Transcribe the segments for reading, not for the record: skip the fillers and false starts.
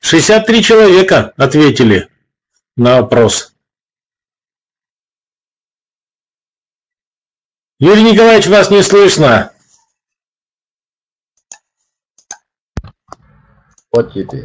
63 человека ответили на опрос. Юрий Николаевич, вас не слышно. Вот теперь.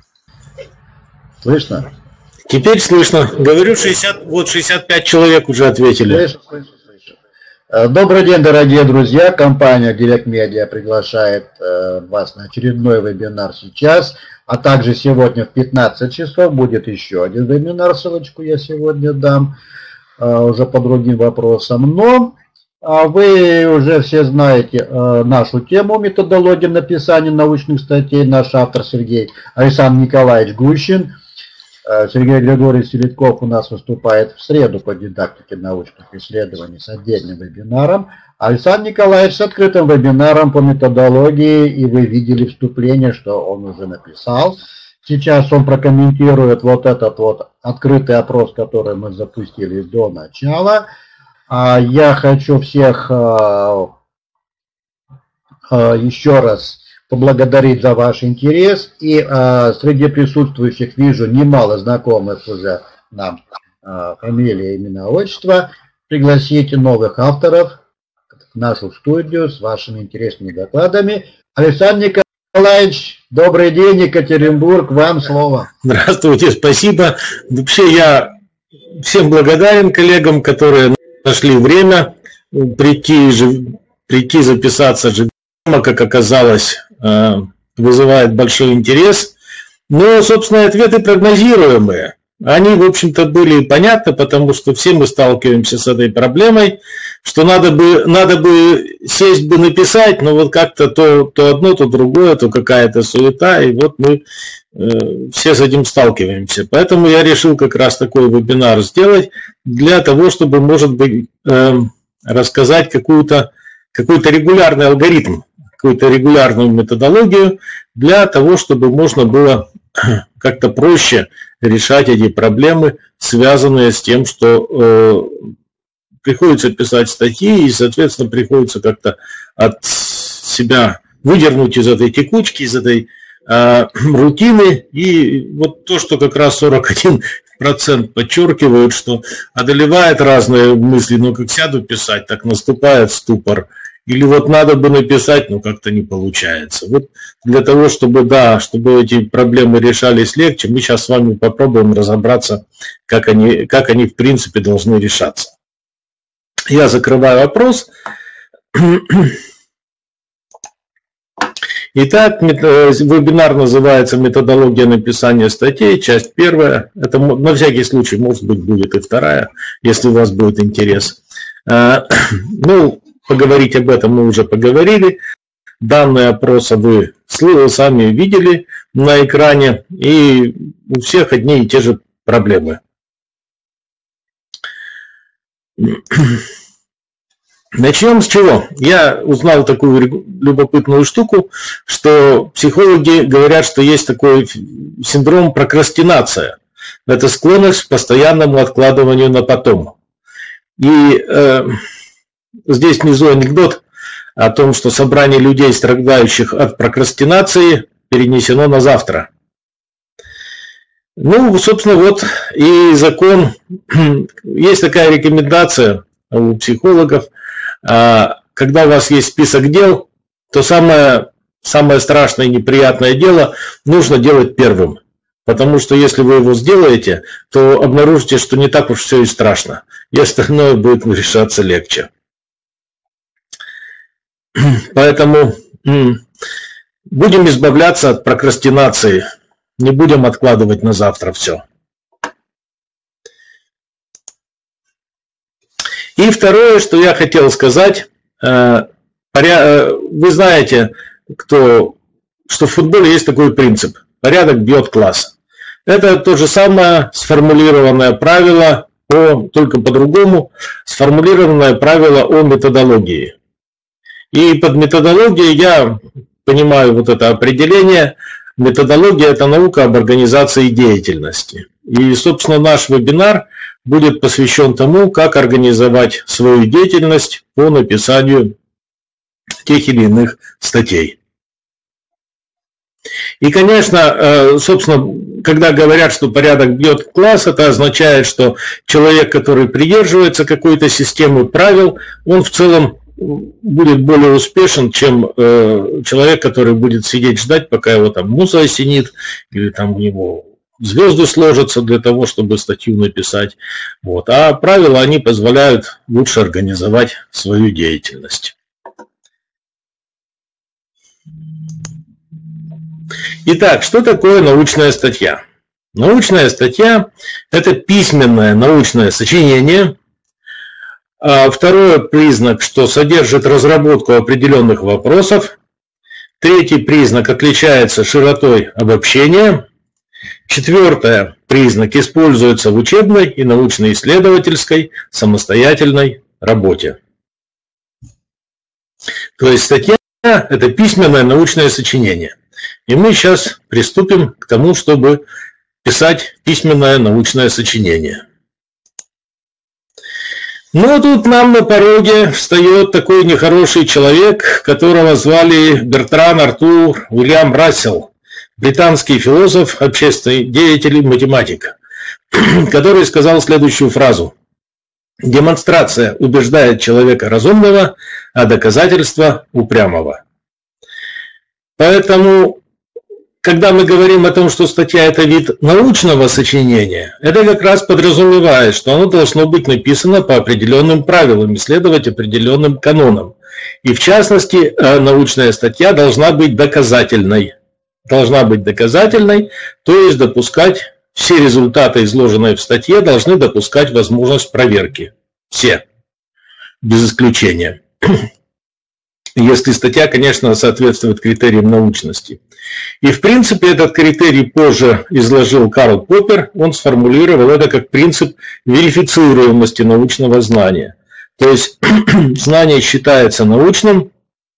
Слышно? Теперь слышно. Говорю, 65 человек уже ответили. Слышу. Добрый день, дорогие друзья. Компания Direct Media приглашает вас на очередной вебинар сейчас. А также сегодня в 15 часов будет еще один вебинар. Ссылочку я сегодня дам уже по другим вопросам. Но вы уже все знаете нашу тему методологии написания научных статей. Наш автор Сергей Александр Николаевич Гущин. Сергей Григорьевич Селедков у нас выступает в среду по дидактике научных исследований с отдельным вебинаром. Александр Николаевич с открытым вебинаром по методологии, и вы видели вступление, что он уже написал. Сейчас он прокомментирует вот этот вот открытый опрос, который мы запустили до начала. Я хочу всех еще раз поблагодарить за ваш интерес. И среди присутствующих вижу немало знакомых уже нам фамилии, имена, отчества. Пригласите новых авторов в нашу студию с вашими интересными докладами. Александр Николаевич, добрый день, Екатеринбург, вам слово. Здравствуйте, спасибо. Вообще я всем благодарен коллегам, которые нашли время прийти записаться же, как оказалось, вызывает большой интерес. Но, собственно, ответы прогнозируемые. Они, в общем-то, были понятны, потому что все мы сталкиваемся с этой проблемой, что надо бы сесть бы написать, но вот как-то то одно, то другое, то какая-то суета, и вот мы все с этим сталкиваемся. Поэтому я решил как раз такой вебинар сделать для того, чтобы, может быть, рассказать какой-то регулярный алгоритм, какую-то регулярную методологию для того, чтобы можно было как-то проще решать эти проблемы, связанные с тем, что приходится писать статьи и, соответственно, приходится как-то от себя выдернуть из этой текучки, из этой рутины. И вот то, что как раз 41% подчеркивают, что одолевает разные мысли, но как сяду писать, так наступает ступор. Или вот надо бы написать, но как-то не получается. Вот для того, чтобы эти проблемы решались легче, мы сейчас с вами попробуем разобраться, как они в принципе должны решаться. Я закрываю вопрос. Итак, вебинар называется «Методология написания статей», часть первая. Это на всякий случай, может быть, будет и вторая, если у вас будет интерес. Поговорить об этом мы уже поговорили. Данные опроса вы сами видели на экране, и у всех одни и те же проблемы. Начнем с чего? Я узнал такую любопытную штуку, что психологи говорят, что есть такой синдром прокрастинация. Это склонность к постоянному откладыванию на потом. И здесь внизу анекдот о том, что собрание людей, страдающих от прокрастинации, перенесено на завтра. Собственно, вот и закон. Есть такая рекомендация у психологов. Когда у вас есть список дел, то самое страшное и неприятное дело нужно делать первым. Потому что если вы его сделаете, то обнаружите, что не так уж все и страшно. И остальное будет решаться легче. Поэтому будем избавляться от прокрастинации, не будем откладывать на завтра все. И второе, что я хотел сказать, вы знаете, что в футболе есть такой принцип: порядок бьет класс. Это то же самое сформулированное правило, только по-другому, сформулированное правило о методологии. И под методологией я понимаю вот это определение. Методология – это наука об организации деятельности. И, собственно, наш вебинар будет посвящен тому, как организовать свою деятельность по написанию тех или иных статей. И, конечно, собственно, когда говорят, что порядок бьет класс, это означает, что человек, который придерживается какой-то системы правил, он в целом будет более успешен, чем человек, который будет сидеть ждать, пока его там муза осенит, или там у него звезды сложатся для того, чтобы статью написать. Вот. А правила, они позволяют лучше организовать свою деятельность. Итак, что такое научная статья? Научная статья – это письменное научное сочинение. Второй признак, что содержит разработку определенных вопросов. Третий признак – отличается широтой обобщения. Четвертый признак – используется в учебной и научно-исследовательской самостоятельной работе. То есть статья – это письменное научное сочинение. И мы сейчас приступим к тому, чтобы писать письменное научное сочинение. Но тут нам на пороге встает такой нехороший человек, которого звали Бертран Артур Уильям Рассел, британский философ, общественный деятель и математик, который сказал следующую фразу: «Демонстрация убеждает человека разумного, а доказательство упрямого». Поэтому, когда мы говорим о том, что статья – это вид научного сочинения, это как раз подразумевает, что оно должно быть написано по определенным правилам и следовать определенным канонам. И в частности, научная статья должна быть доказательной. Должна быть доказательной, то есть допускать все результаты, изложенные в статье, должны допускать возможность проверки. Все, без исключения. Если статья, конечно, соответствует критериям научности. И, в принципе, этот критерий позже изложил Карл Поппер. Он сформулировал это как принцип верифицируемости научного знания. То есть знание считается научным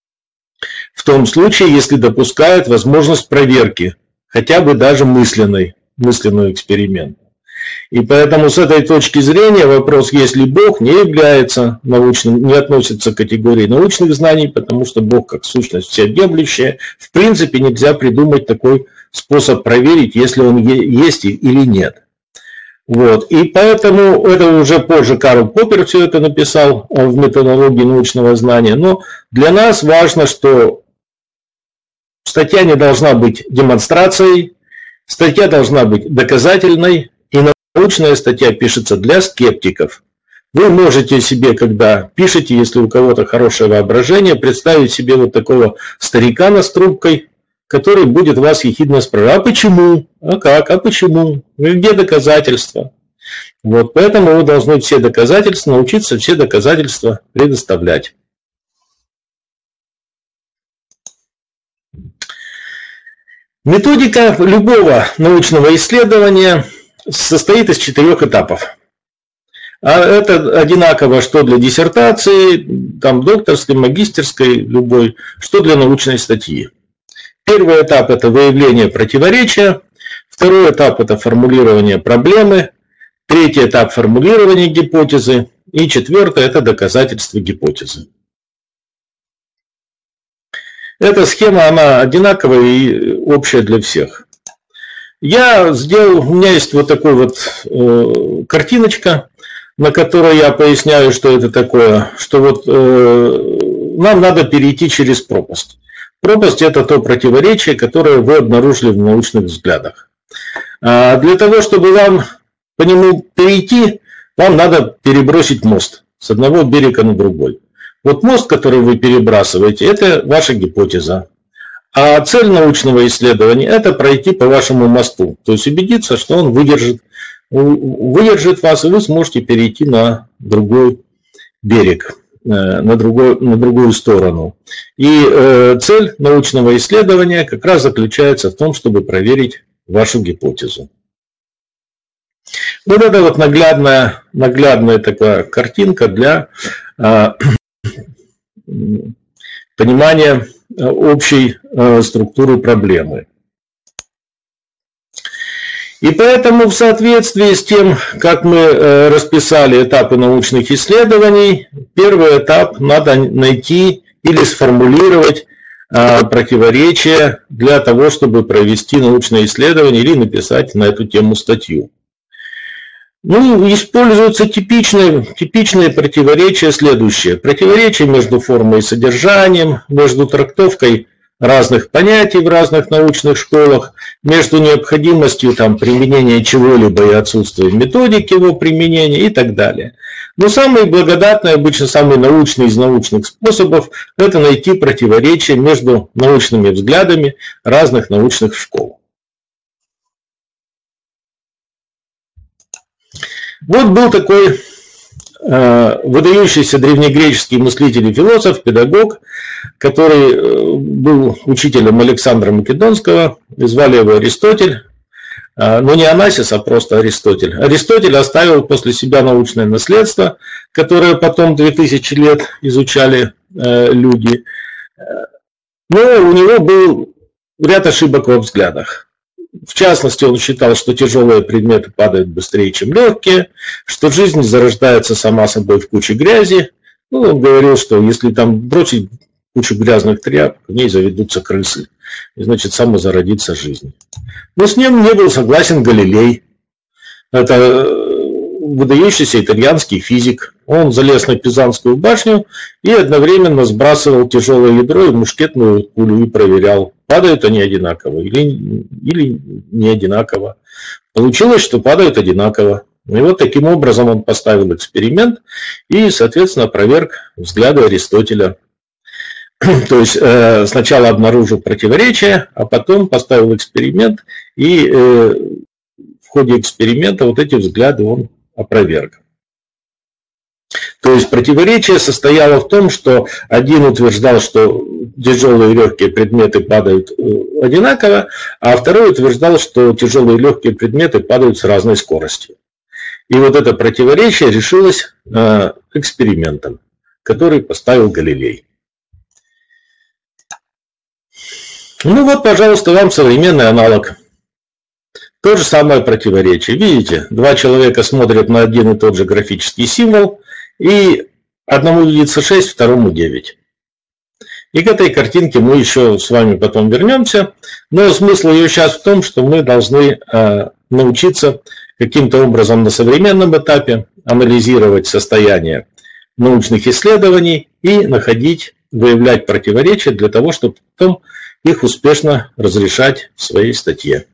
в том случае, если допускает возможность проверки, хотя бы даже мысленного эксперимента. И поэтому с этой точки зрения вопрос, есть ли Бог, не является научным, не относится к категории научных знаний, потому что Бог как сущность всеобъемлющая. В принципе, нельзя придумать такой способ проверить, если он есть или нет. Вот. И поэтому это уже позже Карл Поппер все это написал в методологии научного знания. Но для нас важно, что статья не должна быть демонстрацией, статья должна быть доказательной. Научная статья пишется для скептиков. Вы можете себе, когда пишете, если у кого-то хорошее воображение, представить себе вот такого старикана с трубкой, который будет вас ехидно спрашивать: а почему? А как? А почему? Где доказательства? Вот, поэтому вы должны все доказательства, научиться все доказательства предоставлять. Методика любого научного исследования состоит из 4 этапов. А это одинаково что для диссертации, там докторской, магистерской, любой, что для научной статьи. Первый этап – это выявление противоречия. Второй этап – это формулирование проблемы. Третий этап – формулирование гипотезы. И четвертый – это доказательство гипотезы. Эта схема, она одинаковая и общая для всех. У меня есть вот такой вот картиночка, на которой я поясняю, что это такое, что вот нам надо перейти через пропасть. Пропасть – это то противоречие, которое вы обнаружили в научных взглядах. Для того, чтобы вам по нему перейти, вам надо перебросить мост с одного берега на другой. Вот мост, который вы перебрасываете, это ваша гипотеза. А цель научного исследования – это пройти по вашему мосту, то есть убедиться, что он выдержит вас, и вы сможете перейти на другой берег, на другую сторону. И цель научного исследования как раз заключается в том, чтобы проверить вашу гипотезу. Вот это вот наглядная такая картинка для понимания общей структуры проблемы. И поэтому в соответствии с тем, как мы расписали этапы научных исследований, первый этап надо найти или сформулировать противоречия для того, чтобы провести научное исследование или написать на эту тему статью. Ну, используются типичные противоречия следующие. Противоречия между формой и содержанием, между трактовкой разных понятий в разных научных школах, между необходимостью применения чего-либо и отсутствием методики его применения и так далее. Но самый благодатный, обычно самый научный из научных способов – это найти противоречия между научными взглядами разных научных школ. Вот был такой выдающийся древнегреческий мыслитель и философ, педагог, который был учителем Александра Македонского, звали его Аристотель, но не Анасис, а просто Аристотель. Аристотель оставил после себя научное наследство, которое потом 2000 лет изучали люди, но у него был ряд ошибок во взглядах. В частности, он считал, что тяжелые предметы падают быстрее, чем легкие, что жизнь зарождается сама собой в куче грязи. Ну, он говорил, что если там бросить кучу грязных тряпок, в ней заведутся крысы, и значит самозародится жизнь. Но с ним не был согласен Галилей. Это выдающийся итальянский физик. Он залез на Пизанскую башню и одновременно сбрасывал тяжелое ядро и мушкетную пулю и проверял, падают они одинаково или не одинаково. Получилось, что падают одинаково. И вот таким образом он поставил эксперимент и, соответственно, опроверг взгляды Аристотеля. То есть сначала обнаружил противоречие, а потом поставил эксперимент, и в ходе эксперимента вот эти взгляды он опроверг. То есть противоречие состояло в том, что один утверждал, что тяжелые и легкие предметы падают одинаково, а второй утверждал, что тяжелые и легкие предметы падают с разной скоростью. И вот это противоречие решилось экспериментом, который поставил Галилей. Ну вот, пожалуйста, вам современный аналог. То же самое противоречие. Видите, два человека смотрят на один и тот же графический символ, и одному видится 6, второму 9. И к этой картинке мы еще с вами потом вернемся. Но смысл ее сейчас в том, что мы должны научиться каким-то образом на современном этапе анализировать состояние научных исследований и находить, выявлять противоречия для того, чтобы потом их успешно разрешать в своей статье.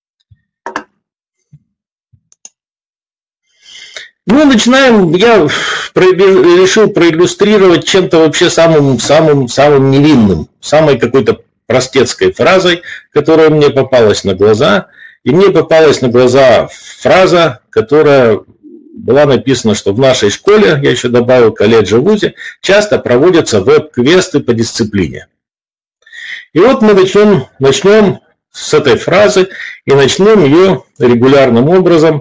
Ну, начинаем, я решил проиллюстрировать чем-то вообще самым невинным, самой какой-то простецкой фразой, которая мне попалась на глаза. И мне попалась на глаза фраза, которая была написана, что в нашей школе, я еще добавил колледже, вузе, часто проводятся веб-квесты по дисциплине. И вот мы начнем с этой фразы и начнем ее регулярным образом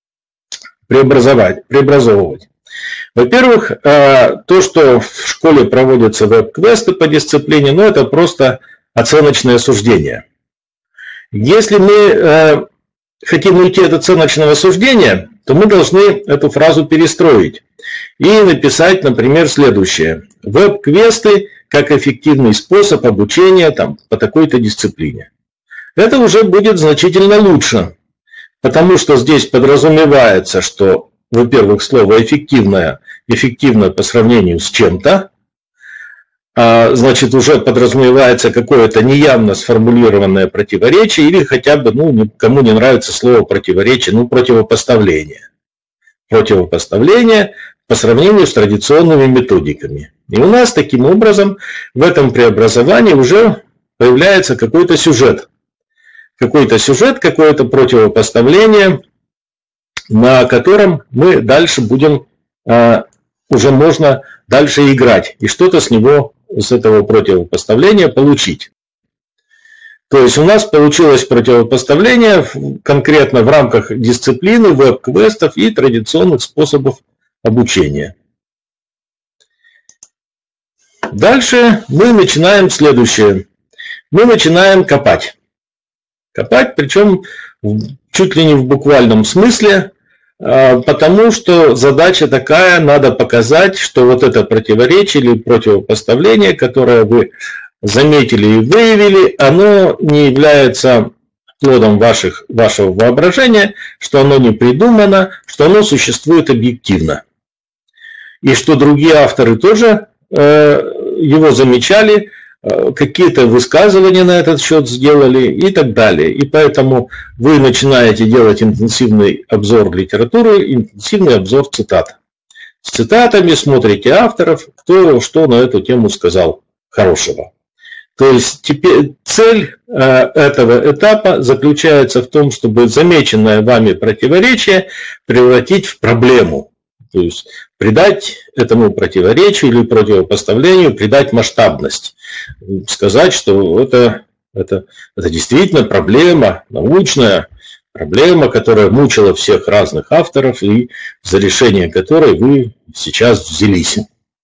преобразовывать. Во-первых, то, что в школе проводятся веб-квесты по дисциплине, ну, это просто оценочное суждение. Если мы хотим уйти от оценочного суждения, то мы должны эту фразу перестроить и написать, например, следующее. Веб-квесты как эффективный способ обучения по такой-то дисциплине. Это уже будет значительно лучше, потому что здесь подразумевается, что, во-первых, слово «эффективное» по сравнению с чем-то, значит, уже подразумевается какое-то неявно сформулированное противоречие или хотя бы, кому не нравится слово противоречие, противопоставление. Противопоставление по сравнению с традиционными методиками. И у нас таким образом в этом преобразовании уже появляется какой-то сюжет. Какое-то противопоставление, на котором мы дальше будем, уже можно дальше играть и что-то с этого противопоставления получить. То есть у нас получилось противопоставление конкретно в рамках дисциплины, веб-квестов и традиционных способов обучения. Дальше мы начинаем следующее. Мы начинаем копать. Копать, причем чуть ли не в буквальном смысле, потому что задача такая, надо показать, что вот это противоречие или противопоставление, которое вы заметили и выявили, оно не является плодом вашего воображения, что оно не придумано, что оно существует объективно. И что другие авторы тоже его замечали, какие-то высказывания на этот счет сделали и так далее. И поэтому вы начинаете делать интенсивный обзор литературы, интенсивный обзор цитат. С цитатами смотрите авторов, кто что на эту тему сказал хорошего. То есть теперь цель этого этапа заключается в том, чтобы замеченное вами противоречие превратить в проблему. То есть придать этому противоречию или противопоставлению, придать масштабность. Сказать, что это действительно проблема, научная проблема, которая мучила всех разных авторов и за решение которой вы сейчас взялись.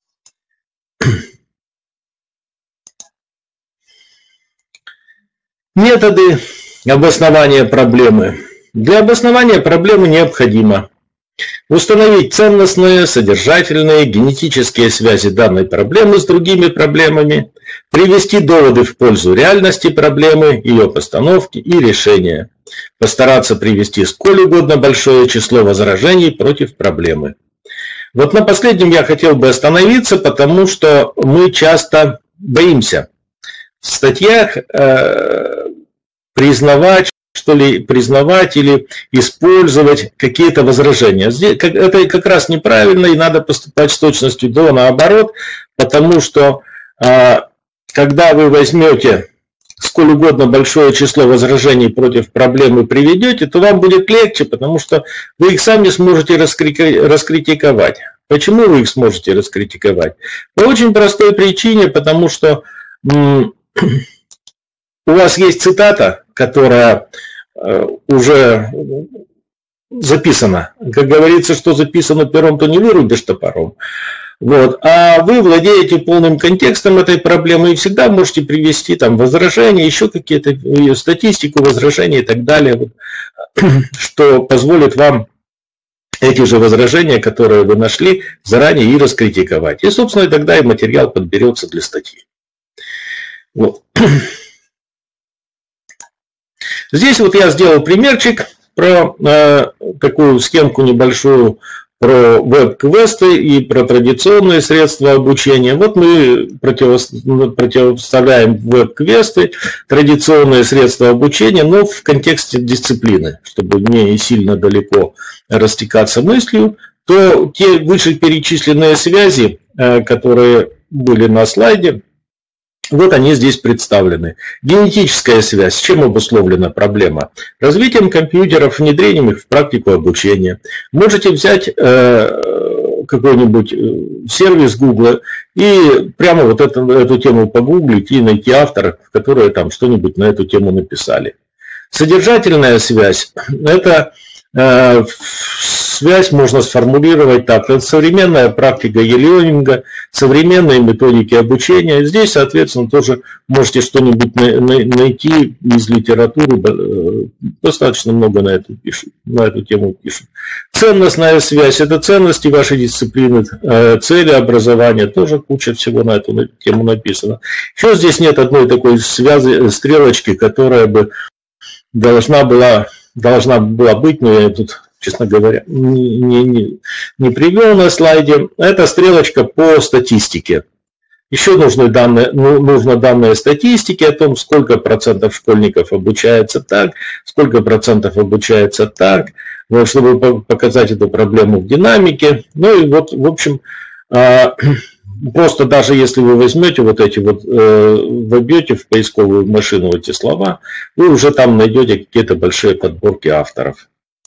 Методы обоснования проблемы. Для обоснования проблемы необходимо установить ценностные, содержательные, генетические связи данной проблемы с другими проблемами, привести доводы в пользу реальности проблемы, ее постановки и решения, постараться привести сколь угодно большое число возражений против проблемы. Вот на последнем я хотел бы остановиться, потому что мы часто боимся в статьях признавать или использовать какие-то возражения. Это как раз неправильно, и надо поступать с точностью до наоборот, потому что когда вы возьмете сколь угодно большое число возражений против проблемы приведете, то вам будет легче, потому что вы их сами сможете раскритиковать. Почему вы их сможете раскритиковать? По очень простой причине, потому что у вас есть цитата, которая уже записана. Как говорится, что записано пером, то не вырубишь топором. Вот. А вы владеете полным контекстом этой проблемы и всегда можете привести там возражения, еще какие-то статистику, возражения и так далее, что позволит вам эти же возражения, которые вы нашли, заранее и раскритиковать. И, собственно, тогда и материал подберется для статьи. Вот. Здесь вот я сделал примерчик про такую схемку небольшую, про веб-квесты и про традиционные средства обучения. Вот мы противопоставляем веб-квесты, традиционные средства обучения, но в контексте дисциплины, чтобы не сильно далеко растекаться мыслью, то те вышеперечисленные связи, которые были на слайде, вот они здесь представлены. Генетическая связь. С чем обусловлена проблема? Развитием компьютеров, внедрением их в практику обучения. Можете взять какой-нибудь сервис Google и прямо вот эту тему погуглить и найти авторов, которые там что-нибудь на эту тему написали. Содержательная связь. Это связь можно сформулировать так. Это современная практика e-learning, современные методики обучения. Здесь, соответственно, тоже можете что-нибудь найти из литературы. Достаточно много на эту тему пишут. Ценностная связь – это ценности вашей дисциплины, цели образования. Тоже куча всего на эту тему написано. Еще здесь нет одной такой стрелочки, которая бы должна была быть, но я тут, честно говоря, не привел на слайде. Это стрелочка по статистике. Еще нужны данные статистики о том, сколько процентов школьников обучается так, сколько процентов обучается так, вот, чтобы показать эту проблему в динамике. Ну и вот, в общем, просто даже если вы возьмете вот эти вот, вобьете в поисковую машину эти слова, вы уже там найдете какие-то большие подборки авторов.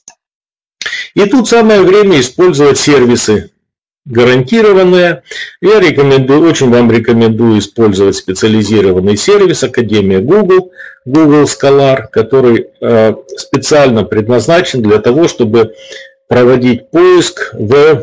И тут самое время использовать сервисы гарантированные. Я очень вам рекомендую использовать специализированный сервис Академия Google, Google Scholar, который специально предназначен для того, чтобы проводить поиск в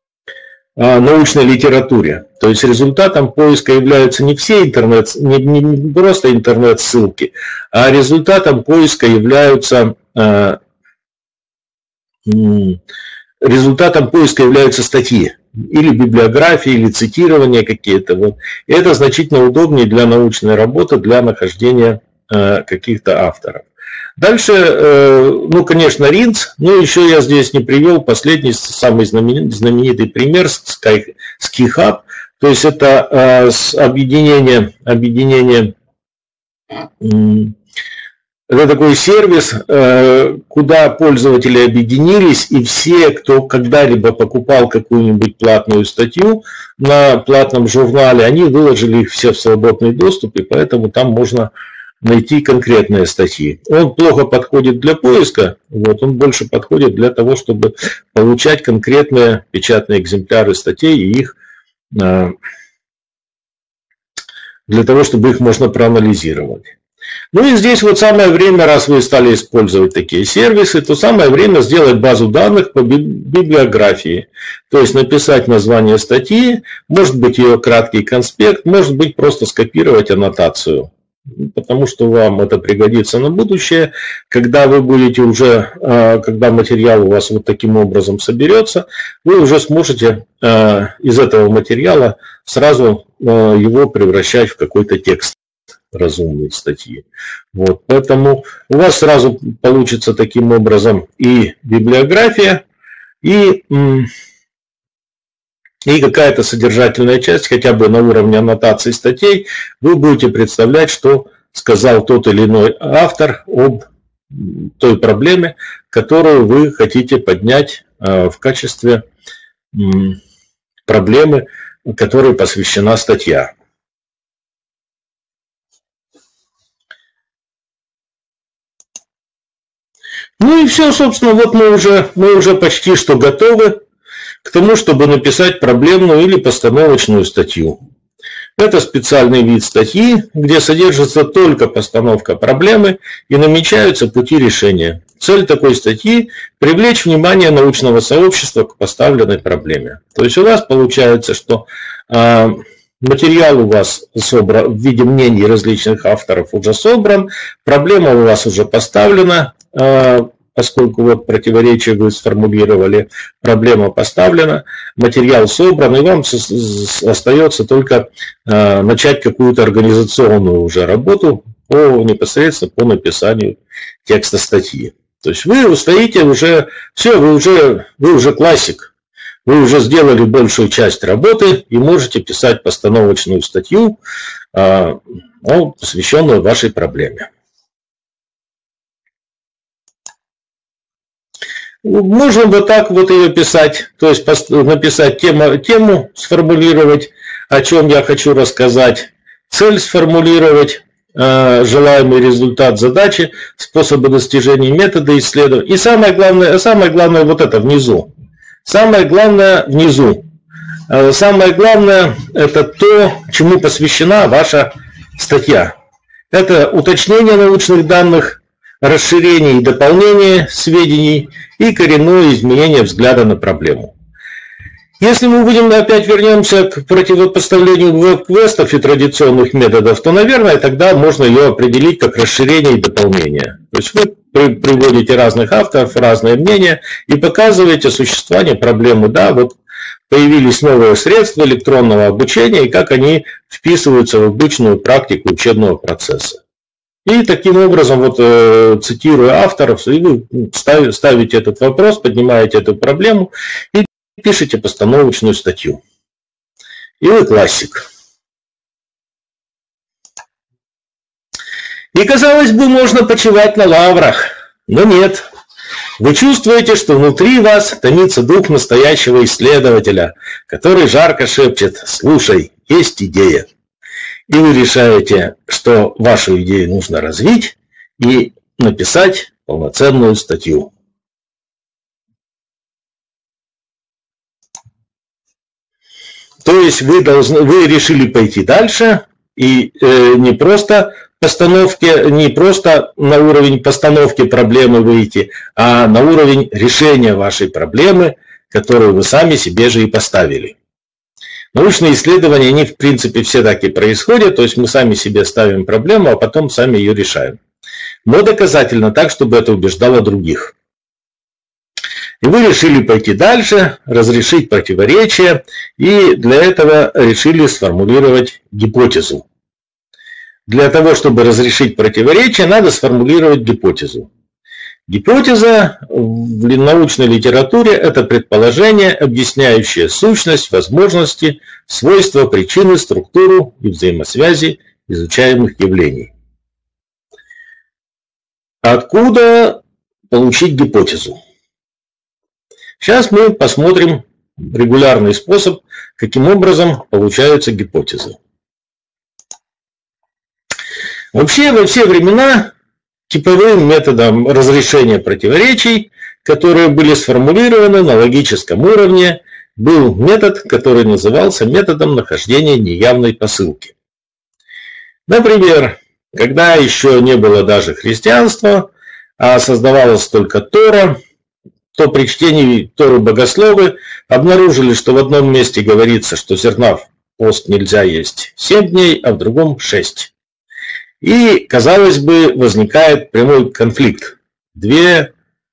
научной литературе. То есть результатом поиска являются не все не просто интернет-ссылки, а результатом поиска являются статьи. или библиографии, или цитирования какие-то. Вот. И это значительно удобнее для научной работы, для нахождения каких-то авторов. Дальше, ну, конечно, РИНЦ, но еще я здесь не привел последний, самый знаменитый пример, SkyHub, то есть это объединение, это такой сервис, куда пользователи объединились, и все, кто когда-либо покупал какую-нибудь платную статью на платном журнале, они выложили их все в свободный доступ, и поэтому там можно найти конкретные статьи. Он плохо подходит для поиска, вот, он больше подходит для того, чтобы получать конкретные печатные экземпляры статей и их для того, чтобы их можно проанализировать. Ну и здесь вот самое время, раз вы стали использовать такие сервисы, то самое время сделать базу данных по библиографии. То есть написать название статьи, может быть ее краткий конспект, может быть просто скопировать аннотацию. Потому что вам это пригодится на будущее, когда вы будете уже, когда материал у вас вот таким образом соберется, вы уже сможете из этого материала сразу его превращать в какой-то текст разумной статьи. Вот, поэтому у вас сразу получится таким образом и библиография, и какая-то содержательная часть, хотя бы на уровне аннотаций статей, вы будете представлять, что сказал тот или иной автор об той проблеме, которую вы хотите поднять в качестве проблемы, которой посвящена статья. Ну и все, собственно, вот мы уже почти что готовы к тому, чтобы написать проблемную или постановочную статью. Это специальный вид статьи, где содержится только постановка проблемы и намечаются пути решения. Цель такой статьи – привлечь внимание научного сообщества к поставленной проблеме. То есть у вас получается, что материал у вас собран в виде мнений различных авторов уже собран, проблема у вас уже поставлена, поскольку вот противоречие вы сформулировали, проблема поставлена, материал собран, и вам остается только начать какую-то организационную уже работу непосредственно по написанию текста статьи. То есть вы стоите уже, все, вы уже классик, вы уже сделали большую часть работы и можете писать постановочную статью, посвященную вашей проблеме. Можем вот так вот ее писать, то есть написать тему, сформулировать, о чем я хочу рассказать, цель сформулировать, желаемый результат задачи, способы достижения, методы исследования. И самое главное вот это внизу. Самое главное внизу. Самое главное это то, чему посвящена ваша статья. Это уточнение научных данных, расширение и дополнение сведений и коренное изменение взгляда на проблему. Если мы опять вернемся к противопоставлению веб-квестов и традиционных методов, то, наверное, тогда можно ее определить как расширение и дополнение. То есть вы приводите разных авторов, разные мнения и показываете существование проблемы. Да, вот появились новые средства электронного обучения и как они вписываются в обычную практику учебного процесса. И таким образом, вот цитируя авторов, и вы ставите этот вопрос, поднимаете эту проблему и пишите постановочную статью. И вы классик. И, казалось бы, можно почивать на лаврах, но нет. Вы чувствуете, что внутри вас томится дух настоящего исследователя, который жарко шепчет: «Слушай, есть идея». И вы решаете, что вашу идею нужно развить и написать полноценную статью. То есть вы решили пойти дальше и не просто на уровень постановки проблемы выйти, а на уровень решения вашей проблемы, которую вы сами себе же и поставили. Научные исследования, они в принципе все так и происходят, то есть мы сами себе ставим проблему, а потом сами ее решаем. Но доказательно так, чтобы это убеждало других. И вы решили пойти дальше, разрешить противоречия, и для этого решили сформулировать гипотезу. Для того, чтобы разрешить противоречие, надо сформулировать гипотезу. Гипотеза в научной литературе – это предположение, объясняющее сущность, возможности, свойства, причины, структуру и взаимосвязи изучаемых явлений. Откуда получить гипотезу? Сейчас мы посмотрим регулярный способ, каким образом получаются гипотезы. Вообще, во все времена типовым методом разрешения противоречий, которые были сформулированы на логическом уровне, был метод, который назывался методом нахождения неявной посылки. Например, когда еще не было даже христианства, а создавалась только Тора, то при чтении Торы богословы обнаружили, что в одном месте говорится, что зерна в пост нельзя есть 7 дней, а в другом 6. И, казалось бы, возникает прямой конфликт. Две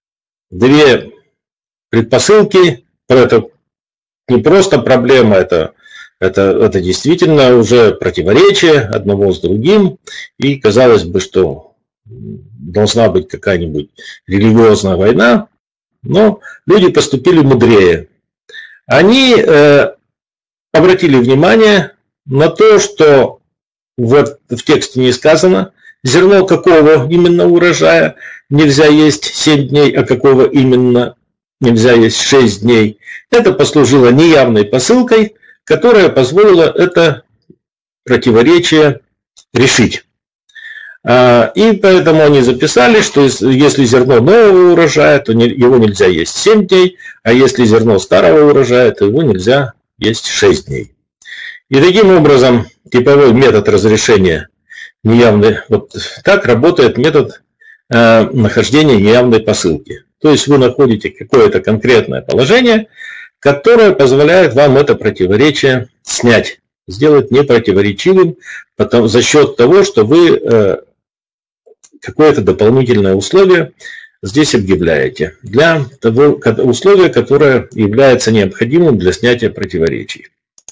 предпосылки, это не просто проблема, это действительно уже противоречие одного с другим. И казалось бы, что должна быть какая-нибудь религиозная война, но люди поступили мудрее. Они обратили внимание на то, что в тексте не сказано, зерно какого именно урожая нельзя есть 7 дней, а какого именно нельзя есть 6 дней. Это послужило неявной посылкой, которая позволила это противоречие решить. И поэтому они записали, что если зерно нового урожая, то его нельзя есть 7 дней, а если зерно старого урожая, то его нельзя есть 6 дней. И таким образом типовой метод разрешения неявной, вот так работает метод нахождения неявной посылки. То есть вы находите какое-то конкретное положение, которое позволяет вам это противоречие снять, сделать непротиворечивым за счет того, что вы какое-то дополнительное условие здесь объявляете, для того условия, которое является необходимым для снятия противоречий.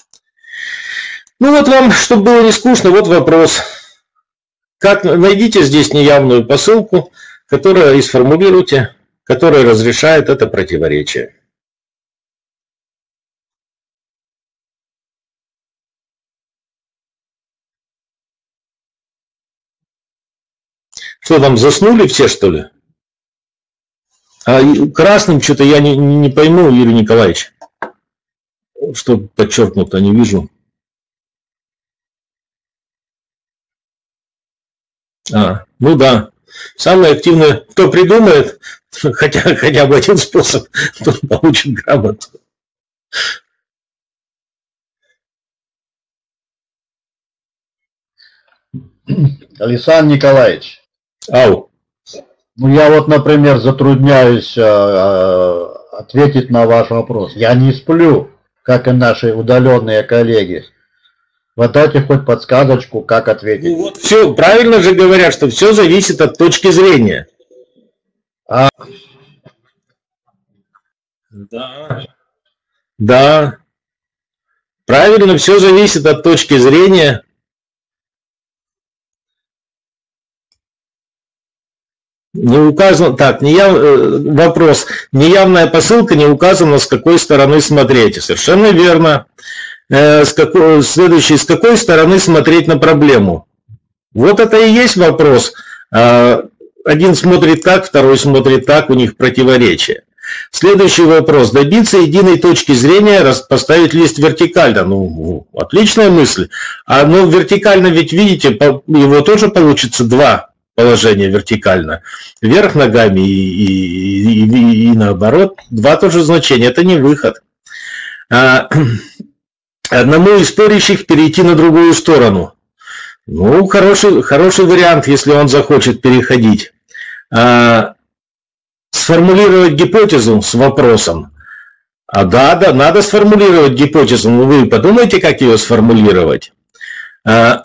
Ну вот вам, чтобы было не скучно, вот вопрос. Найдите здесь неявную посылку, которая и сформулируйте, которая разрешает это противоречие. Что там, заснули все, что ли? А красным что-то я не пойму, Юрий Николаевич. Что подчеркнуто, не вижу. Ну да. Самое активное, кто придумает хотя бы один способ, тот получит грамоту. Александр Николаевич. Ау. Ну я вот, например, затрудняюсь ответить на ваш вопрос. Я не сплю, как и наши удаленные коллеги. Вот дайте хоть подсказочку, как ответить. Ну, вот все, правильно же говорят, что все зависит от точки зрения. Да. Правильно, все зависит от точки зрения. Не указано, так, вопрос. Неявная посылка, не указано, с какой стороны смотреть. Совершенно верно. Следующий, с какой стороны смотреть на проблему. Вот это и есть вопрос. Один смотрит так, второй смотрит так, у них противоречие. Следующий вопрос. Добиться единой точки зрения, поставить лист вертикально. Ну, отличная мысль. Но вертикально ведь, видите, его тоже получится два положения вертикально. Вверх ногами и наоборот. Два тоже значения. Это не выход. Одному из спорящих перейти на другую сторону. Ну, хороший вариант, если он захочет переходить. Сформулировать гипотезу с вопросом. Да, надо сформулировать гипотезу, но вы подумайте, как ее сформулировать. Так,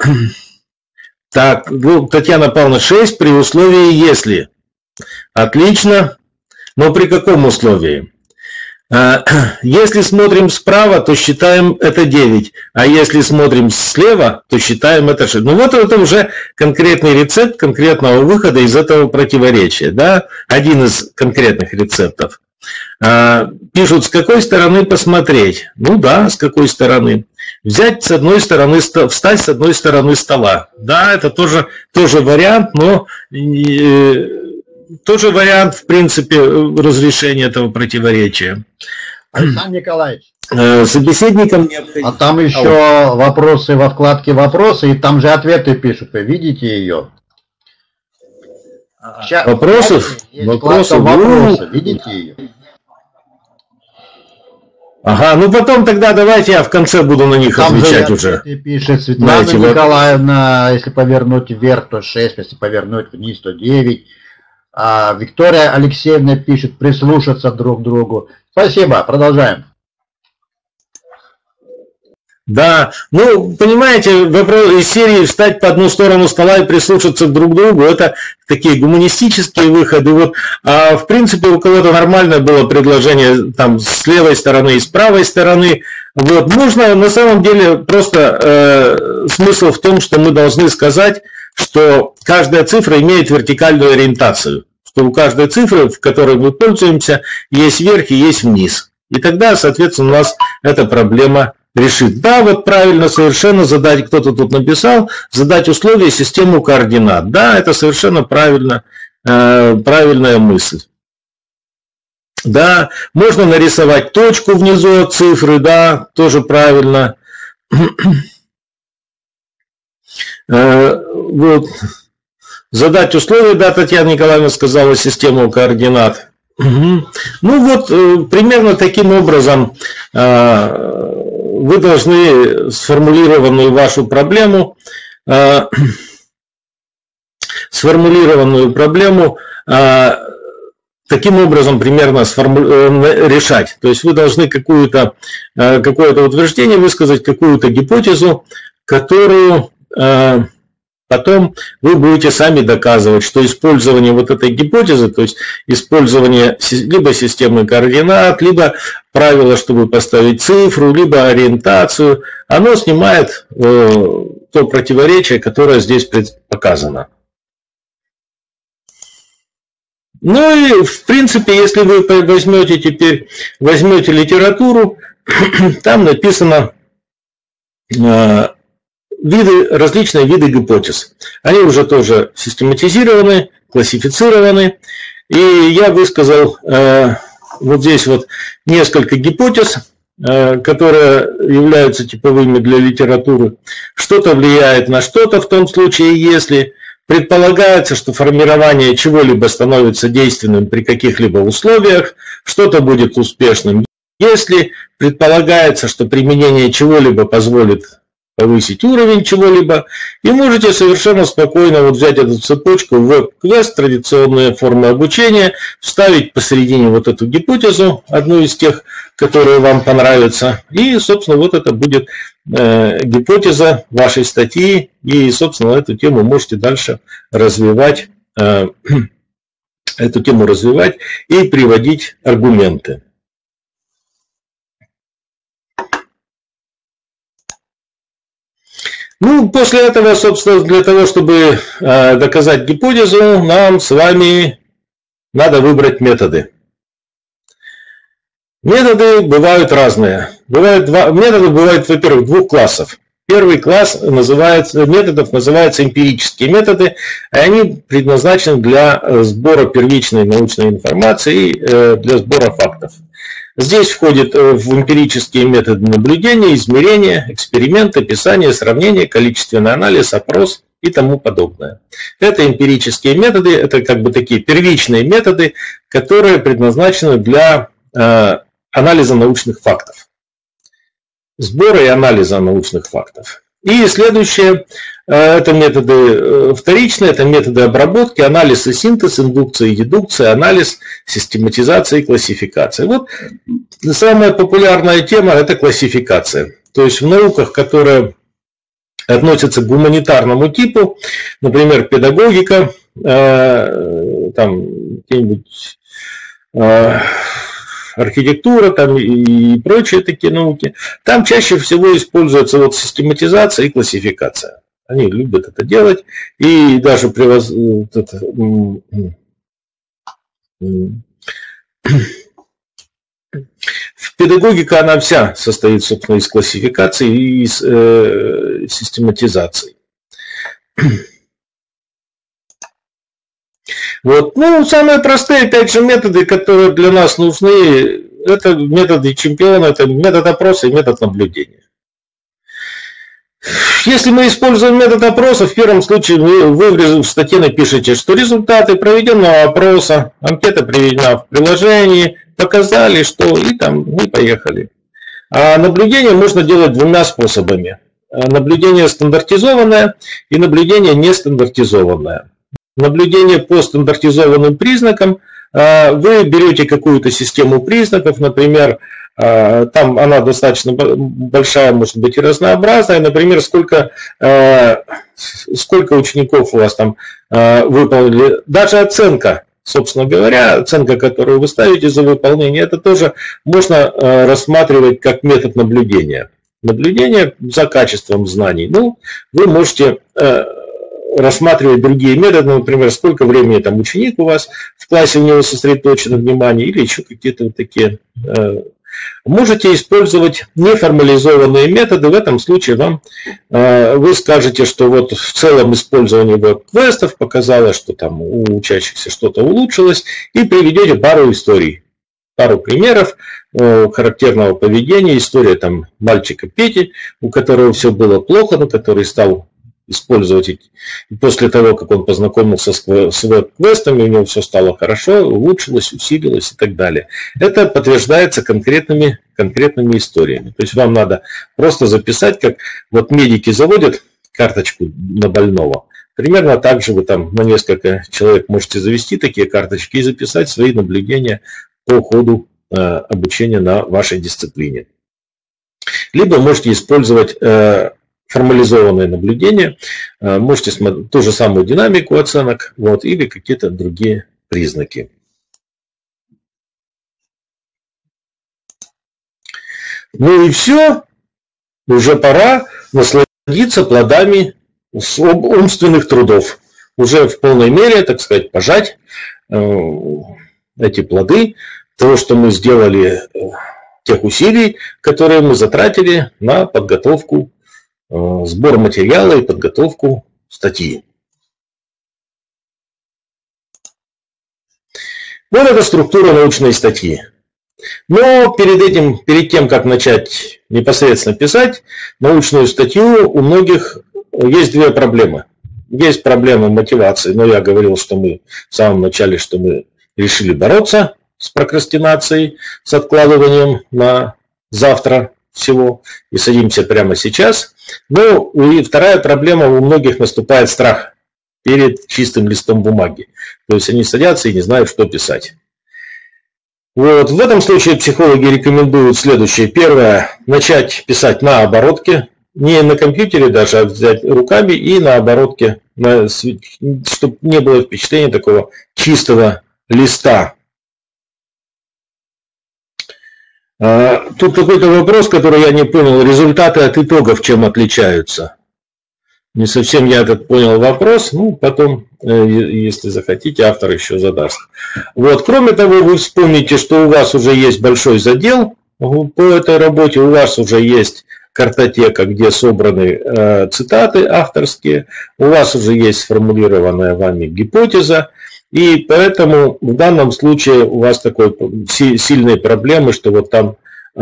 Татьяна Павловна, 6 при условии «если». Отлично. Но при каком условии? Если смотрим справа, то считаем это 9, а если смотрим слева, то считаем это 6. Ну вот это уже конкретный рецепт конкретного выхода из этого противоречия, да? Один из конкретных рецептов. Пишут, с какой стороны посмотреть. Ну да, с какой стороны. Взять с одной стороны, встать с одной стороны стола. Да, это тоже вариант, но тоже вариант, в принципе, разрешения этого противоречия. Александр Николаевич. Собеседникам необходимо... А там еще вопросы во вкладке «Вопросы», и там же ответы пишут. Вы видите ее? Вопросов? Вопросы. Видите ее? Ага, ну потом тогда давайте я в конце буду на них там отвечать уже. Пишет Светлана Николаевна, если повернуть вверх, то 6, если повернуть вниз, то 9. А Виктория Алексеевна пишет, прислушаться друг к другу. Спасибо, продолжаем. Да, ну, понимаете, вопрос из серии встать по одну сторону стола и прислушаться друг к другу, это такие гуманистические выходы. Вот, а в принципе у кого-то нормальное было предложение там с левой стороны и с правой стороны. Вот, нужно на самом деле просто смысл в том, что мы должны сказать, что каждая цифра имеет вертикальную ориентацию, что у каждой цифры, в которой мы пользуемся, есть вверх и есть вниз. И тогда, соответственно, у нас эта проблема решит. Да, вот правильно совершенно задать, кто-то тут написал, задать условия систему координат. Да, это совершенно правильно, правильная мысль. Да, можно нарисовать точку внизу от цифры, да, тоже правильно. Вот. Задать условия, да, Татьяна Николаевна сказала, систему координат. Ну вот, примерно таким образом вы должны сформулированную вашу проблему, таким образом примерно решать. То есть вы должны какое-то утверждение высказать, какую-то гипотезу, которую потом вы будете сами доказывать, что использование вот этой гипотезы, то есть использование либо системы координат, либо правила, чтобы поставить цифру, либо ориентацию, оно снимает то противоречие, которое здесь показано. Ну и в принципе, если вы возьмете литературу, там написано различные виды гипотез. Они уже тоже систематизированы, классифицированы. И я высказал вот здесь вот несколько гипотез, которые являются типовыми для литературы. Что-то влияет на что-то в том случае, если предполагается, что формирование чего-либо становится действенным при каких-либо условиях, что-то будет успешным, если предполагается, что применение чего-либо позволит повысить уровень чего-либо, и можете совершенно спокойно вот взять эту цепочку в веб-квест, традиционные формы обучения, вставить посередине вот эту гипотезу, одну из тех, которые вам понравятся, и, собственно, вот это будет гипотеза вашей статьи, и, собственно, эту тему можете дальше развивать, и приводить аргументы. Ну, после этого, собственно, для того, чтобы доказать гипотезу, нам с вами надо выбрать методы. Методы бывают разные. Методы бывают, во-первых, двух классов. Первый класс методов называется эмпирические методы, и они предназначены для сбора первичной научной информации и для сбора фактов. Здесь входит в эмпирические методы наблюдения, измерения, эксперимент, описание, сравнение, количественный анализ, опрос и тому подобное. Это эмпирические методы, это как бы такие первичные методы, которые предназначены для анализа научных фактов. Сбора и анализа научных фактов. И следующее, это методы вторичные, это методы обработки, анализ и синтез, индукция и дедукция, анализ, систематизация и классификация. Вот самая популярная тема – это классификация. То есть в науках, которые относятся к гуманитарному типу, например, педагогика, там где-нибудь архитектура там и прочие такие науки, там чаще всего используется вот систематизация и классификация. Они любят это делать, и даже педагогика, она вся состоит, собственно, из классификации и из систематизации. Вот. Ну, самые простые, опять же, методы, которые для нас нужны, это методы чемпиона, это метод опроса и метод наблюдения. Если мы используем метод опроса, в первом случае вы в статье напишите, что результаты проведенного опроса, анкета приведена в приложении, показали, что и поехали. А наблюдение можно делать двумя способами. Наблюдение стандартизованное и наблюдение нестандартизованное. Наблюдение по стандартизованным признакам. Вы берете какую-то систему признаков, например, там она достаточно большая, может быть, и разнообразная. Например, сколько учеников у вас там выполнили. Даже оценка, собственно говоря, оценка, которую вы ставите за выполнение, это тоже можно рассматривать как метод наблюдения. Наблюдение за качеством знаний. Ну, вы можете рассматривать другие методы, например, сколько времени там ученик у вас в классе, у него сосредоточено внимание, или еще какие-то вот такие. Можете использовать неформализованные методы. В этом случае вы скажете, что вот в целом использование веб-квестов показало, что там у учащихся что-то улучшилось, и приведете пару историй, пару примеров характерного поведения. История там мальчика Пети, у которого все было плохо, но который стал использовать, и после того, как он познакомился с веб-квестами, у него все стало хорошо, улучшилось, усилилось и так далее. Это подтверждается конкретными историями. То есть вам надо просто записать, как вот медики заводят карточку на больного. Примерно так же вы там на несколько человек можете завести такие карточки и записать свои наблюдения по ходу обучения на вашей дисциплине. Либо можете использовать формализованное наблюдение, можете смотреть ту же самую динамику оценок, вот, или какие-то другие признаки. Ну и все, уже пора насладиться плодами умственных трудов. Уже в полной мере, так сказать, пожать эти плоды того, что мы сделали, тех усилий, которые мы затратили на подготовку, сбор материала и подготовку статьи. Вот это структура научной статьи. Но перед тем, как начать непосредственно писать научную статью, у многих есть две проблемы. Есть проблема мотивации, но я говорил, что мы в самом начале, что мы решили бороться с прокрастинацией, с откладыванием на завтра всего, и садимся прямо сейчас. Ну и вторая проблема, у многих наступает страх перед чистым листом бумаги. То есть они садятся и не знают, что писать. Вот. В этом случае психологи рекомендуют следующее. Первое, начать писать на оборотке, не на компьютере даже, а взять руками и на оборотке, чтобы не было впечатления такого чистого листа. Тут какой-то вопрос, который я не понял. Результаты от итогов чем отличаются? Не совсем я так понял вопрос. Ну, потом, если захотите, автор еще задаст. Вот. Кроме того, вы вспомните, что у вас уже есть большой задел по этой работе. У вас уже есть картотека, где собраны цитаты авторские. У вас уже есть сформулированная вами гипотеза. И поэтому в данном случае у вас такой сильные проблемы, что вот там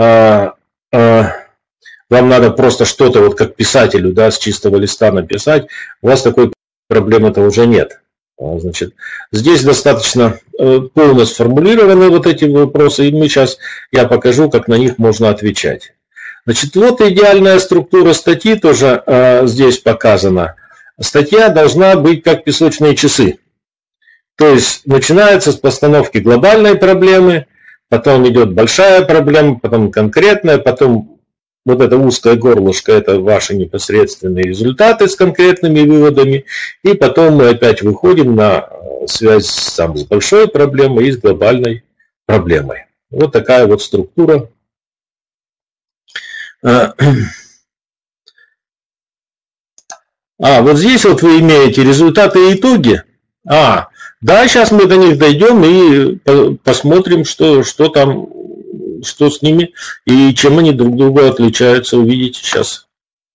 вам надо просто что-то, вот как писателю, да, с чистого листа написать. У вас такой проблемы-то уже нет. Значит, здесь достаточно полно сформулированы вот эти вопросы, и я покажу, как на них можно отвечать. Значит, вот идеальная структура статьи тоже здесь показана. Статья должна быть как песочные часы. То есть начинается с постановки глобальной проблемы, потом идет большая проблема, потом конкретная, потом вот это узкое горлышко, это ваши непосредственные результаты с конкретными выводами, и потом мы опять выходим на связь с большой проблемой и с глобальной проблемой. Вот такая вот структура. Вот здесь вот вы имеете результаты и итоги. Да, сейчас мы до них дойдем и посмотрим, что там, что с ними и чем они друг друга отличаются, увидите сейчас.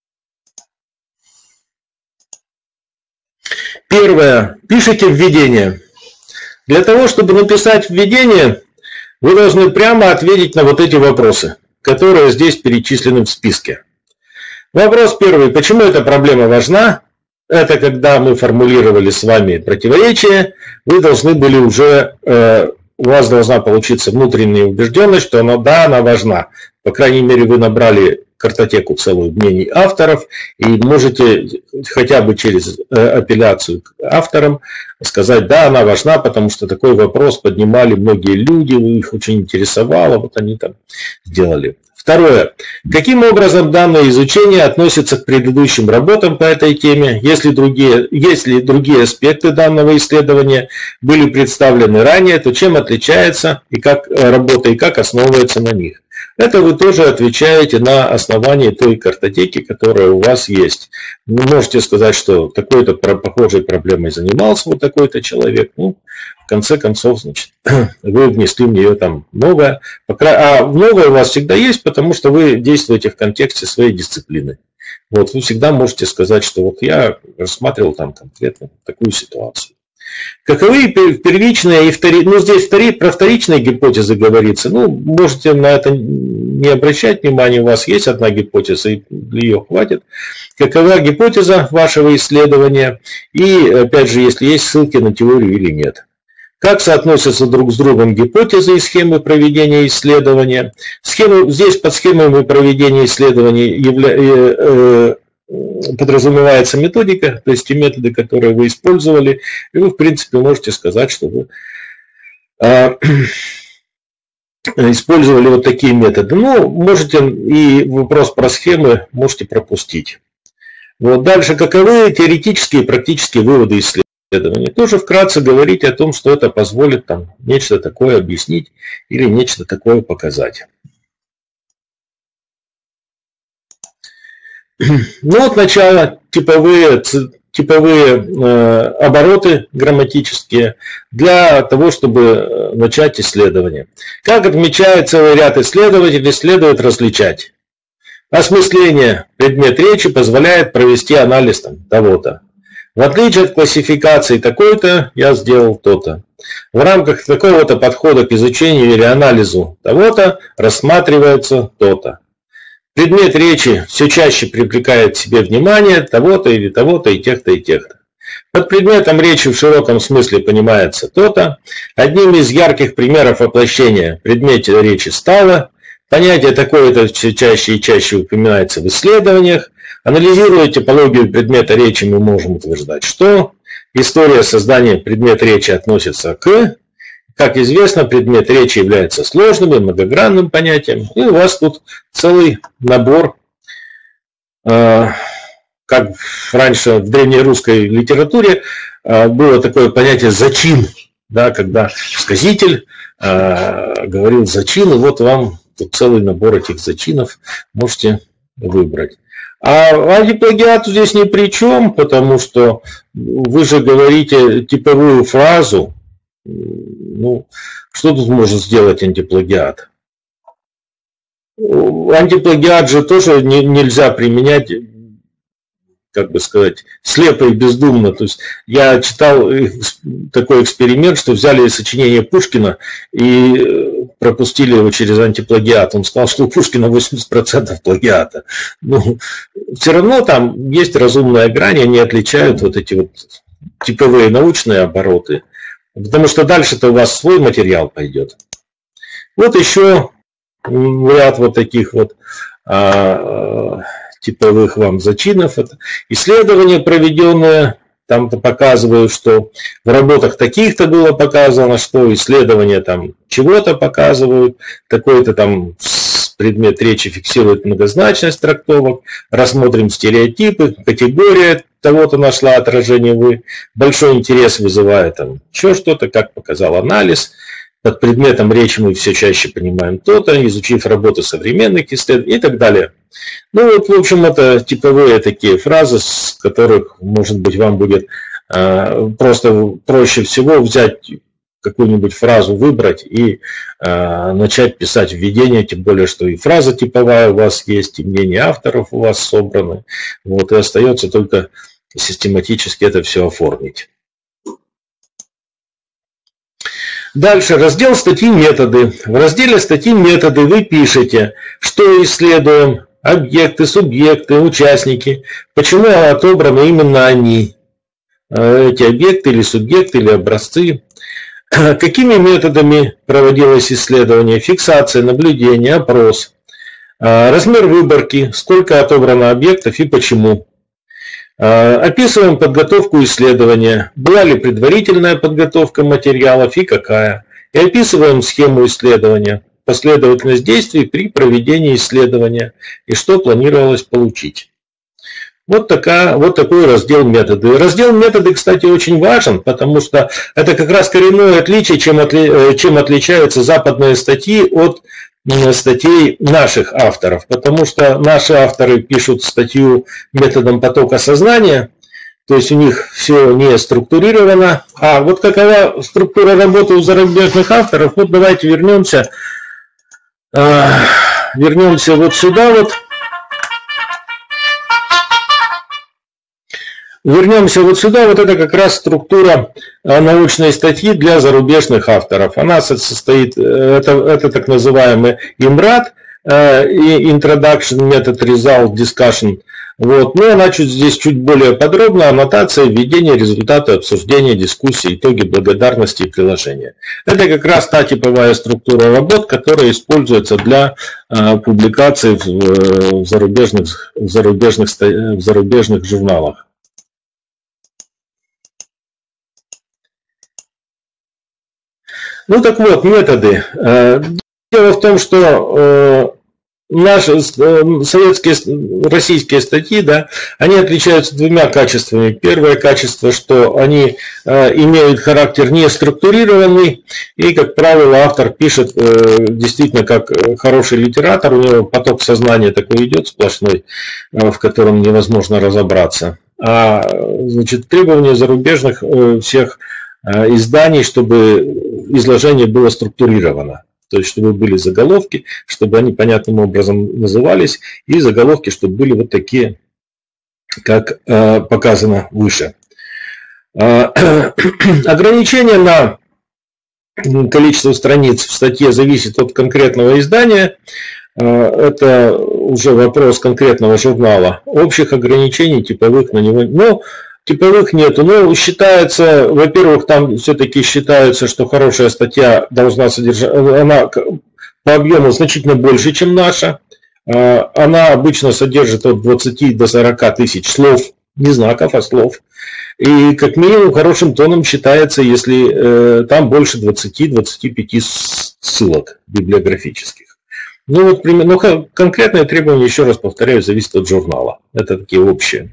Первое. Пишите введение. Для того, чтобы написать введение, вы должны прямо ответить на вот эти вопросы, которые здесь перечислены в списке. Вопрос первый. Почему эта проблема важна? Это когда мы формулировали с вами противоречие, вы должны были уже, у вас должна получиться внутренняя убежденность, что она важна. По крайней мере, вы набрали картотеку целую мнений авторов и можете хотя бы через апелляцию к авторам сказать, да, она важна, потому что такой вопрос поднимали многие люди, их очень интересовало, вот они там сделали. Второе. Каким образом данное изучение относится к предыдущим работам по этой теме, если другие аспекты данного исследования были представлены ранее, то чем отличается и как работа и как основывается на них? Это вы тоже отвечаете на основании той картотеки, которая у вас есть. Вы можете сказать, что такой-то похожей проблемой занимался вот такой-то человек. В конце концов, значит, вы внесли в нее там новое. Новое у вас всегда есть, потому что вы действуете в контексте своей дисциплины. Вот, вы всегда можете сказать, что вот я рассматривал там конкретно такую ситуацию. Каковы первичные и вторичные, здесь про вторичные гипотезы говорится, можете на это не обращать внимания, у вас есть одна гипотеза, и ее хватит. Какова гипотеза вашего исследования, и опять же, если есть ссылки на теорию или нет. Как соотносятся друг с другом гипотезы и схемы проведения исследования. Здесь под схемами проведения исследований подразумевается методика, то есть те методы, которые вы использовали, и вы, в принципе, можете сказать, что вы использовали вот такие методы. Можете и вопрос про схемы можете пропустить. Вот дальше, каковы теоретические и практические выводы исследования? Тоже вкратце говорить о том, что это позволит там нечто такое объяснить или нечто такое показать. Начало, типовые обороты грамматические для того, чтобы начать исследование. Как отмечает целый ряд исследователей, следует различать. Осмысление, предмет речи позволяет провести анализ того-то. В отличие от классификации такой-то, я сделал то-то. В рамках такого-то подхода к изучению или анализу того-то рассматривается то-то. Предмет речи все чаще привлекает к себе внимание того-то или того-то и тех-то и тех-то. Под предметом речи в широком смысле понимается то-то. Одним из ярких примеров воплощения в предмете речи стало. Понятие такое-то все чаще и чаще упоминается в исследованиях. Анализируя типологию предмета речи, мы можем утверждать, что история создания предмета речи относится к... Как известно, предмет речи является сложным и многогранным понятием. И у вас тут целый набор, как раньше в древнерусской литературе было такое понятие зачин, да, когда сказитель говорил зачин, и вот вам тут целый набор этих зачинов можете выбрать. А антиплагиат здесь ни при чем, потому что вы же говорите типовую фразу. Что тут может сделать антиплагиат? Антиплагиат же тоже нельзя применять, как бы сказать, слепо и бездумно. То есть я читал такой эксперимент, что взяли сочинение Пушкина и пропустили его через антиплагиат. Он сказал, что у Пушкина 80% плагиата. Все равно там есть разумная грань, они отличают вот эти вот типовые научные обороты. Потому что дальше-то у вас свой материал пойдет. Вот еще ряд вот таких вот типовых вам зачинов. Это исследования, проведенные, там-то показывают, что в работах таких-то было показано, что исследования там чего-то показывают, такой-то там предмет речи фиксирует многозначность трактовок, рассмотрим стереотипы, категория того-то нашла отражение, большой интерес вызывает там еще что-то, как показал анализ, под предметом речи мы все чаще понимаем то-то, изучив работы современных исследователей и так далее. Ну вот, в общем, это типовые такие фразы, с которых, может быть, вам будет просто проще всего взять какую-нибудь фразу, выбрать и начать писать введение, тем более, что и фраза типовая у вас есть, и мнения авторов у вас собраны. Вот, и остается только систематически это все оформить. Дальше, раздел статьи «Методы». В разделе статьи «Методы» вы пишете, что исследуем, объекты, субъекты, участники, почему отобраны именно они, эти объекты или субъекты или образцы, какими методами проводилось исследование, фиксация, наблюдение, опрос, размер выборки, сколько отобрано объектов и почему. Описываем подготовку исследования, была ли предварительная подготовка материалов и какая. И описываем схему исследования, последовательность действий при проведении исследования и что планировалось получить. Вот такой раздел «Методы». Раздел «Методы», кстати, очень важен, потому что это как раз коренное отличие, чем отличаются западные статьи от статей наших авторов. Потому что наши авторы пишут статью методом потока сознания, то есть у них все не структурировано. А вот какова структура работы у зарубежных авторов, вот давайте вернемся вот сюда вот. Вернемся вот сюда, вот это как раз структура научной статьи для зарубежных авторов. Она состоит, это так называемый IMRAD, Introduction, Method, Result, Discussion. Вот. Но она здесь чуть более подробно, аннотация, введение, результаты, обсуждения, дискуссии, итоги, благодарности и приложения. Это как раз та типовая структура работ, которая используется для публикации в зарубежных журналах. Ну так вот, методы. Дело в том, что наши советские, российские статьи, да, они отличаются двумя качествами. Первое качество, что они имеют характер неструктурированный, и, как правило, автор пишет действительно как хороший литератор, у него поток сознания такой идет сплошной, в котором невозможно разобраться. А, значит, требования зарубежных всех изданий, чтобы изложение было структурировано. То есть, чтобы были заголовки, чтобы они понятным образом назывались, и заголовки, чтобы были вот такие, как показано выше. Ограничение на количество страниц в статье зависит от конкретного издания. Это уже вопрос конкретного журнала. Общих ограничений типовых на него, но типовых нету. Но считается, во-первых, там все-таки считается, что хорошая статья должна содержать, она по объему значительно больше, чем наша. Она обычно содержит от 20 до 40 тысяч слов, не знаков, а слов. И как минимум хорошим тоном считается, если там больше 20-25 ссылок библиографических. Ну вот примерно, конкретное требование, еще раз повторяю, зависит от журнала. Это такие общие.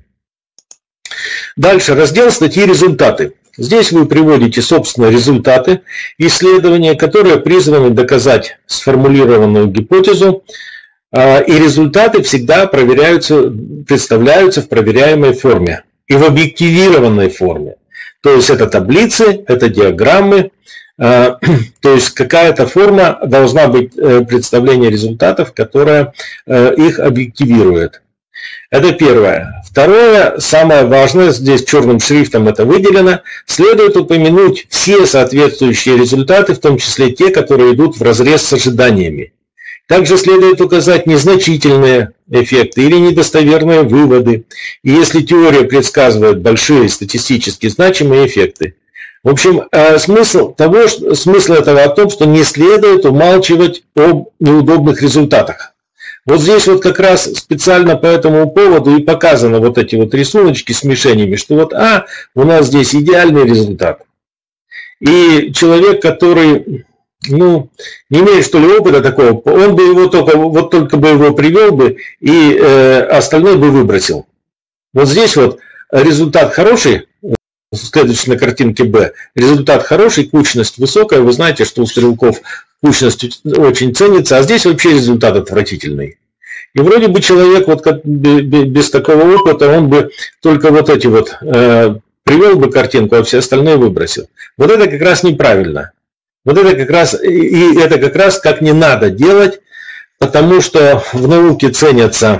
Дальше раздел статьи «Результаты». Здесь вы приводите, собственно, результаты исследования, которые призваны доказать сформулированную гипотезу, и результаты всегда представляются в проверяемой форме и в объективированной форме. То есть это таблицы, это диаграммы, то есть какая-то форма должна быть представления результатов, которая их объективирует. Это первое. Второе, самое важное, здесь черным шрифтом это выделено, следует упомянуть все соответствующие результаты, в том числе те, которые идут вразрез с ожиданиями. Также следует указать незначительные эффекты или недостоверные выводы, и если теория предсказывает большие статистически значимые эффекты. В общем, смысл этого о том, что не следует умалчивать об неудобных результатах. Вот здесь вот как раз специально по этому поводу и показаны вот эти вот рисуночки с мишенями, что вот, у нас здесь идеальный результат. И человек, который, не имеет что ли опыта такого, он бы его только бы его привел бы и остальное бы выбросил. Вот здесь вот результат хороший, следующий на картинке Б, результат хороший, кучность высокая, вы знаете, что у стрелков кучность очень ценится, а здесь вообще результат отвратительный. И вроде бы человек вот без такого опыта, он бы только вот эти вот привел бы картинку, а все остальные выбросил. Вот это как раз неправильно. Вот это как раз, и это как раз как не надо делать, потому что в науке ценятся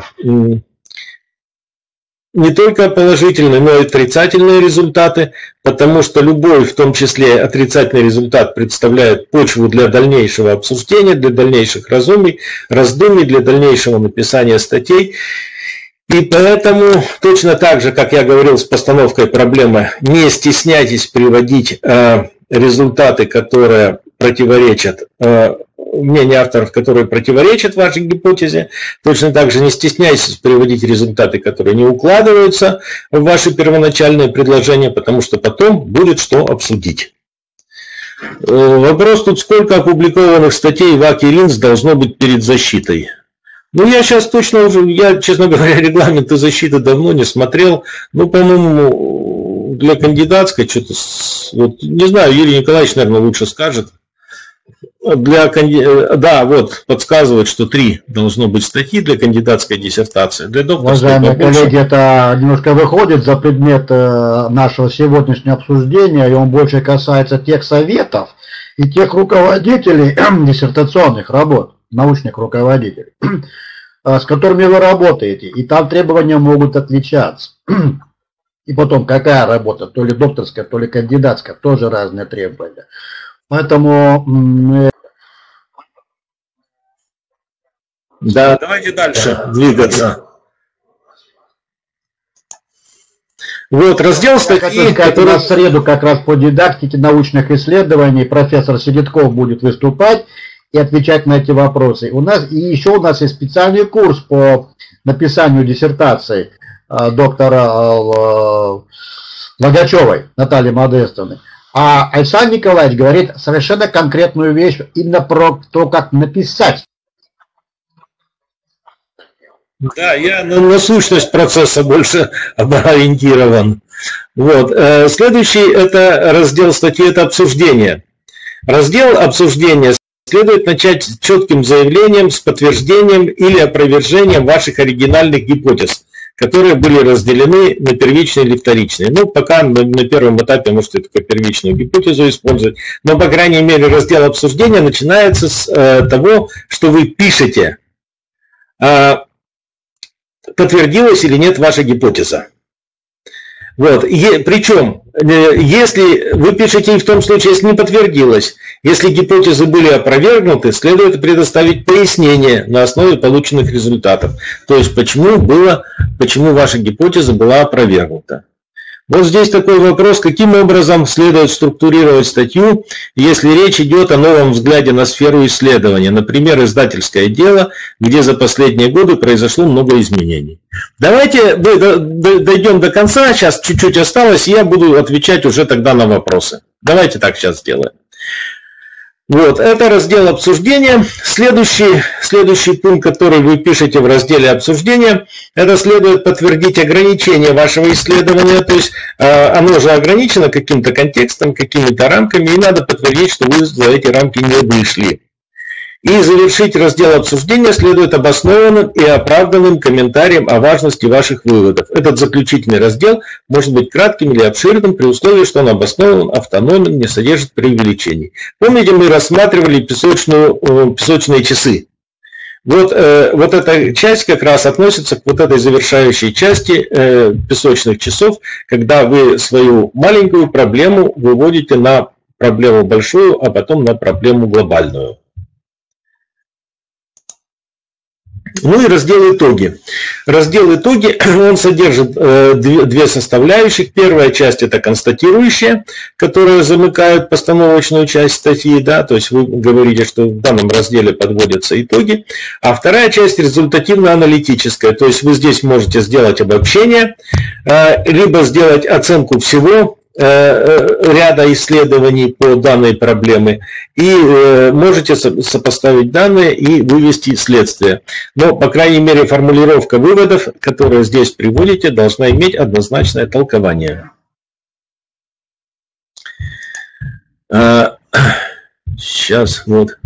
не только положительные, но и отрицательные результаты, потому что любой, в том числе отрицательный результат, представляет почву для дальнейшего обсуждения, для дальнейших раздумий, для дальнейшего написания статей. И поэтому, точно так же, как я говорил с постановкой проблемы, не стесняйтесь приводить результаты, которые противоречат мнение авторов, которые противоречат вашей гипотезе. Точно так же не стесняйтесь приводить результаты, которые не укладываются в ваши первоначальные предложения, потому что потом будет что обсудить. Вопрос тут, сколько опубликованных статей в Аки Ринс должно быть перед защитой? Ну, я сейчас точно уже, я, честно говоря, регламенты защиты давно не смотрел, но, по-моему, для кандидатской что-то, вот, не знаю, Юрий Николаевич, наверное, лучше скажет. Да, вот, подсказывают, что 3 должно быть статьи для кандидатской диссертации. Для докторской. Уважаемые коллеги, это немножко выходит за предмет нашего сегодняшнего обсуждения, и он больше касается тех советов и тех руководителей диссертационных работ, научных руководителей, с которыми вы работаете. И там требования могут отличаться. И потом, какая работа, то ли докторская, то ли кандидатская, тоже разные требования. Поэтому... Да, давайте дальше двигаться. Вот, раздел статьи, который в среду как раз по дидактике научных исследований профессор Седитков будет выступать и отвечать на эти вопросы. У нас есть специальный курс по написанию диссертации доктора Логачевой Натальи Модестовны. А Александр Николаевич говорит совершенно конкретную вещь, именно про то, как написать. Да, я на сущность процесса больше ориентирован. Вот. Следующий это раздел статьи, это обсуждение. Раздел обсуждения следует начать с четким заявлением, с подтверждением или опровержением ваших оригинальных гипотез, которые были разделены на первичные или вторичные. Ну, пока на первом этапе можете только первичную гипотезу использовать, но, по крайней мере, раздел обсуждения начинается с того, что вы пишете, подтвердилась или нет ваша гипотеза. Вот. Причем, если вы пишете и в том случае, если не подтвердилось, если гипотезы были опровергнуты, следует предоставить пояснение на основе полученных результатов. То есть, почему ваша гипотеза была опровергнута. Вот здесь такой вопрос, каким образом следует структурировать статью, если речь идет о новом взгляде на сферу исследования, например, издательское дело, где за последние годы произошло много изменений. Давайте дойдем до конца, сейчас чуть-чуть осталось, и я буду отвечать уже тогда на вопросы. Давайте так сейчас сделаем. Вот, это раздел обсуждения. Следующий пункт, который вы пишете в разделе обсуждения, это следует подтвердить ограничение вашего исследования, то есть оно же ограничено каким-то контекстом, какими-то рамками, и надо подтвердить, что вы за эти рамки не вышли. И завершить раздел обсуждения следует обоснованным и оправданным комментарием о важности ваших выводов. Этот заключительный раздел может быть кратким или обширным при условии, что он обоснован, автономен, не содержит преувеличений. Помните, мы рассматривали песочные часы. Вот эта часть как раз относится к вот этой завершающей части песочных часов, когда вы свою маленькую проблему выводите на проблему большую, а потом на проблему глобальную. Ну и раздел «Итоги». Раздел «Итоги», он содержит две составляющих. Первая часть – это констатирующая, которая замыкает постановочную часть статьи, да, то есть вы говорите, что в данном разделе подводятся итоги. А вторая часть – результативно-аналитическая, то есть вы здесь можете сделать обобщение, либо сделать оценку всего ряда исследований по данной проблеме и можете сопоставить данные и вывести следствие. Но, по крайней мере, формулировка выводов, которые здесь приводите, должна иметь однозначное толкование. Сейчас, вот.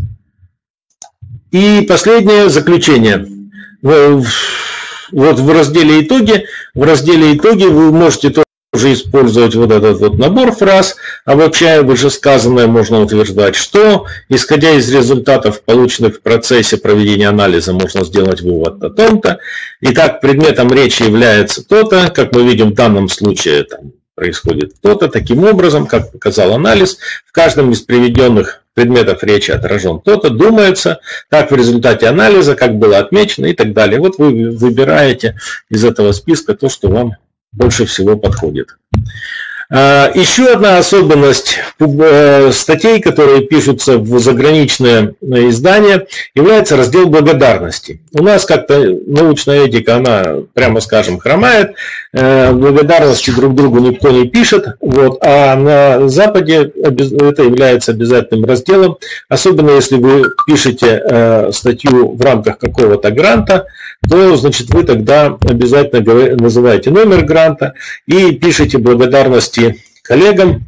И последнее заключение. Вот в разделе «Итоги», вы можете тоже использовать вот этот вот набор фраз, обобщая вышесказанное, можно утверждать, что, исходя из результатов, полученных в процессе проведения анализа, можно сделать вывод о том-то. Итак, предметом речи является то-то, как мы видим в данном случае, там происходит то-то, таким образом, как показал анализ, в каждом из приведенных предметов речи отражен то-то, думается, как в результате анализа, как было отмечено и так далее. Вот вы выбираете из этого списка то, что вам больше всего подходит. Еще одна особенность статей, которые пишутся в заграничные издания, является раздел благодарности. У нас как-то научная этика, она, прямо скажем, хромает, благодарности друг другу никто не пишет, вот, а на Западе это является обязательным разделом, особенно если вы пишете статью в рамках какого-то гранта, то, значит, вы тогда обязательно называете номер гранта и пишете благодарности коллегам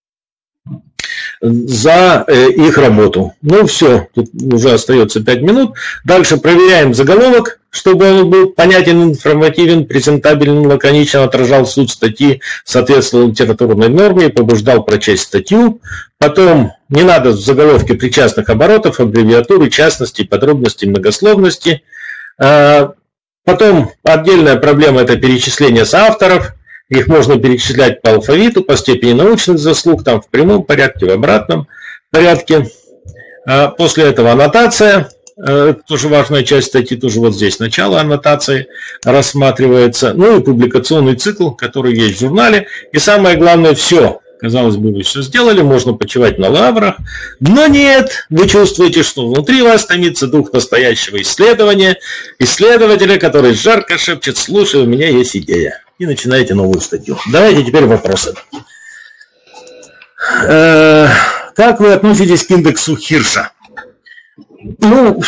за их работу. Ну все, тут уже остается 5 минут. Дальше проверяем заголовок, чтобы он был понятен, информативен, презентабелен, лаконично отражал суть статьи, соответствовал литературной норме и побуждал прочесть статью. Потом не надо в заголовке причастных оборотов, аббревиатуры, частностей, подробностей, многословности. Потом отдельная проблема – это перечисление соавторов. Их можно перечислять по алфавиту, по степени научных заслуг, там в прямом порядке, в обратном порядке. После этого аннотация, тоже важная часть статьи, тоже вот здесь начало аннотации рассматривается. Ну и публикационный цикл, который есть в журнале. И самое главное, все. Казалось бы, вы все сделали, можно почивать на лаврах, но нет, вы чувствуете, что внутри вас томится дух настоящего исследования, исследователя, который жарко шепчет: слушай, у меня есть идея. И начинаете новую статью. Давайте теперь вопросы. Как вы относитесь к индексу Хирша? Ну,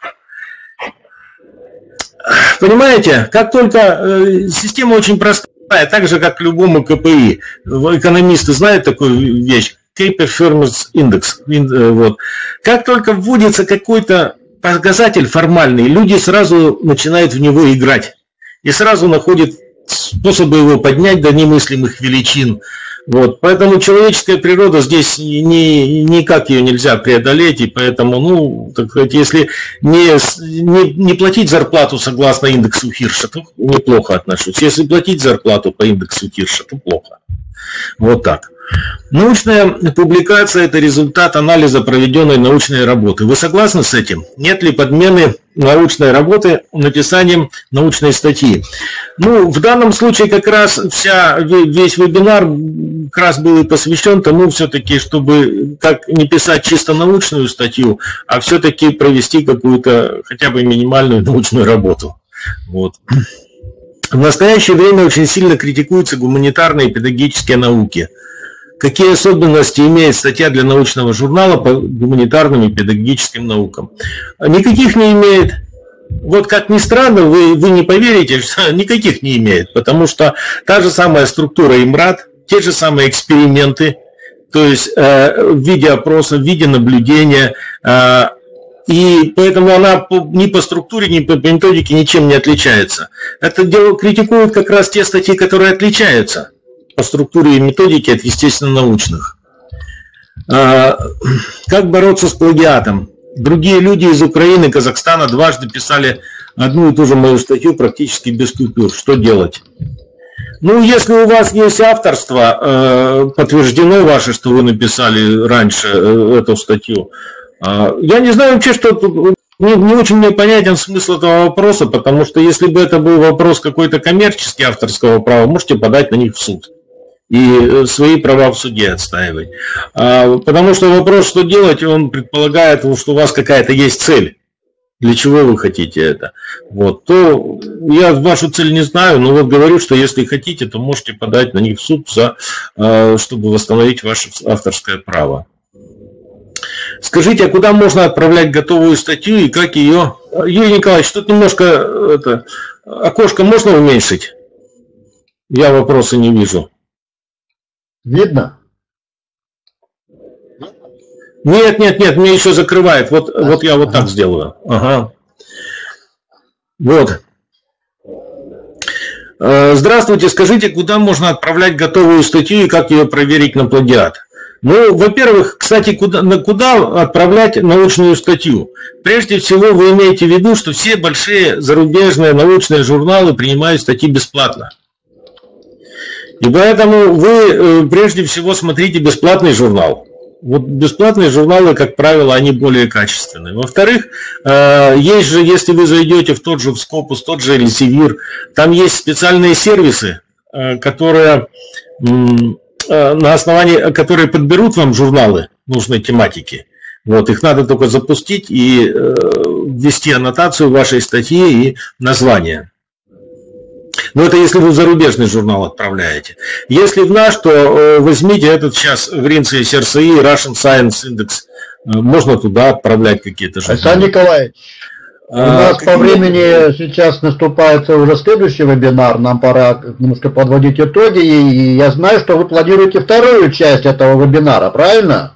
понимаете, как только система очень простая, так же, как к любому КПИ. Экономисты знают такую вещь, Key Performance Index. Вот. Как только вводится какой-то показатель формальный, люди сразу начинают в него играть. И сразу находят способы его поднять до немыслимых величин. Вот. Поэтому человеческая природа здесь никак ее нельзя преодолеть, и поэтому, ну, так сказать, если не платить зарплату согласно индексу Хирша, то неплохо отношусь. Если платить зарплату по индексу Хирша, то плохо. Вот так. Научная публикация – это результат анализа проведенной научной работы. Вы согласны с этим? Нет ли подмены научной работы написанием научной статьи? Ну, в данном случае как раз весь вебинар как раз был и посвящен тому все-таки, чтобы как не писать чисто научную статью, а все-таки провести какую-то хотя бы минимальную научную работу. Вот. В настоящее время очень сильно критикуются гуманитарные и педагогические науки. Какие особенности имеет статья для научного журнала по гуманитарным и педагогическим наукам? Никаких не имеет. Вот как ни странно, вы не поверите, что никаких не имеет, потому что та же самая структура ИМРАД, те же самые эксперименты, то есть в виде опроса, в виде наблюдения, и поэтому она ни по структуре, ни по методике ничем не отличается. Это дело критикуют как раз те статьи, которые отличаются по структуре и методике от естественно-научных. Как бороться с плагиатом? Другие люди из Украины, Казахстана дважды писали одну и ту же мою статью практически без купюр. Что делать? Ну, если у вас есть авторство, подтверждено ваше, что вы написали раньше эту статью, я не знаю вообще, что тут... Не очень мне понятен смысл этого вопроса, потому что если бы это был вопрос какой-то коммерческий авторского права, можете подать на них в суд и свои права в суде отстаивать. Потому что вопрос, что делать, он предполагает, что у вас какая-то есть цель. Для чего вы хотите это? Вот. То я вашу цель не знаю, но вот говорю, что если хотите, то можете подать на них в суд, чтобы восстановить ваше авторское право. Скажите, а куда можно отправлять готовую статью и как ее... Юрий Николаевич, тут немножко окошко можно уменьшить? Я вопроса не вижу. Видно? Нет, мне еще закрывает. Вот я вот так сделаю. Ага. Вот. Здравствуйте, скажите, куда можно отправлять готовую статью и как ее проверить на плагиат? Ну, во-первых, кстати, куда отправлять научную статью? Прежде всего, вы имеете в виду, что все большие зарубежные научные журналы принимают статьи бесплатно. И поэтому вы прежде всего смотрите бесплатный журнал. Вот бесплатные журналы, как правило, они более качественные. Во-вторых, есть же, если вы зайдете в тот же Scopus, тот же Elsevier, там есть специальные сервисы, которые на основании, которые подберут вам журналы нужной тематики. Вот, их надо только запустить и ввести аннотацию вашей статьи и название. Но это если вы в зарубежный журнал отправляете. Если в наш, то возьмите этот сейчас Greenpeace RCI, Russian Science Index. Можно туда отправлять какие-то журналы. Александр Николаевич, у нас по времени сейчас наступает уже следующий вебинар. Нам пора немножко подводить итоги. И я знаю, что вы планируете вторую часть этого вебинара, правильно?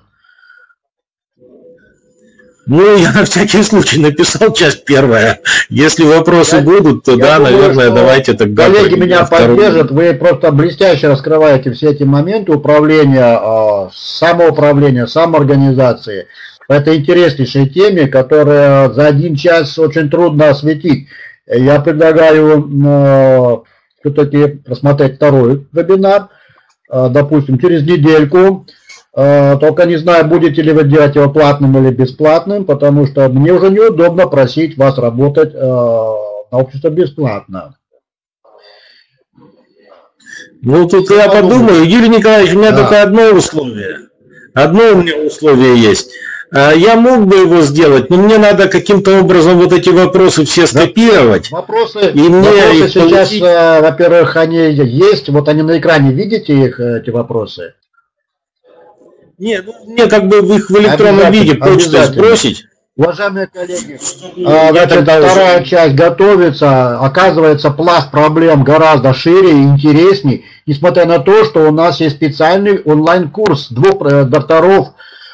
Ну, я на всякий случай написал часть первая. Если вопросы будут, то да, думаю, наверное, давайте тогда... Коллеги меня поддержат, вы просто блестяще раскрываете все эти моменты управления, самоуправления, самоорганизации. Это интереснейшей теме, которая за один час очень трудно осветить. Я предлагаю все-таки просмотреть второй вебинар, допустим, через недельку. Только не знаю, будете ли вы делать его платным или бесплатным, потому что мне уже неудобно просить вас работать на общество бесплатно. Ну, тут я подумаю. Юрий Николаевич, у меня только одно условие. Одно у меня условие есть. Я мог бы его сделать, но мне надо каким-то образом вот эти вопросы все скопировать. Вопросы сейчас, во-первых, они есть. Вот они на экране, видите их, эти вопросы? Нет, мне как бы их в электронном виде почтой сбросить. Уважаемые коллеги, значит, вторая часть готовится. Оказывается, пласт проблем гораздо шире и интересней, несмотря на то, что у нас есть специальный онлайн-курс двух докторов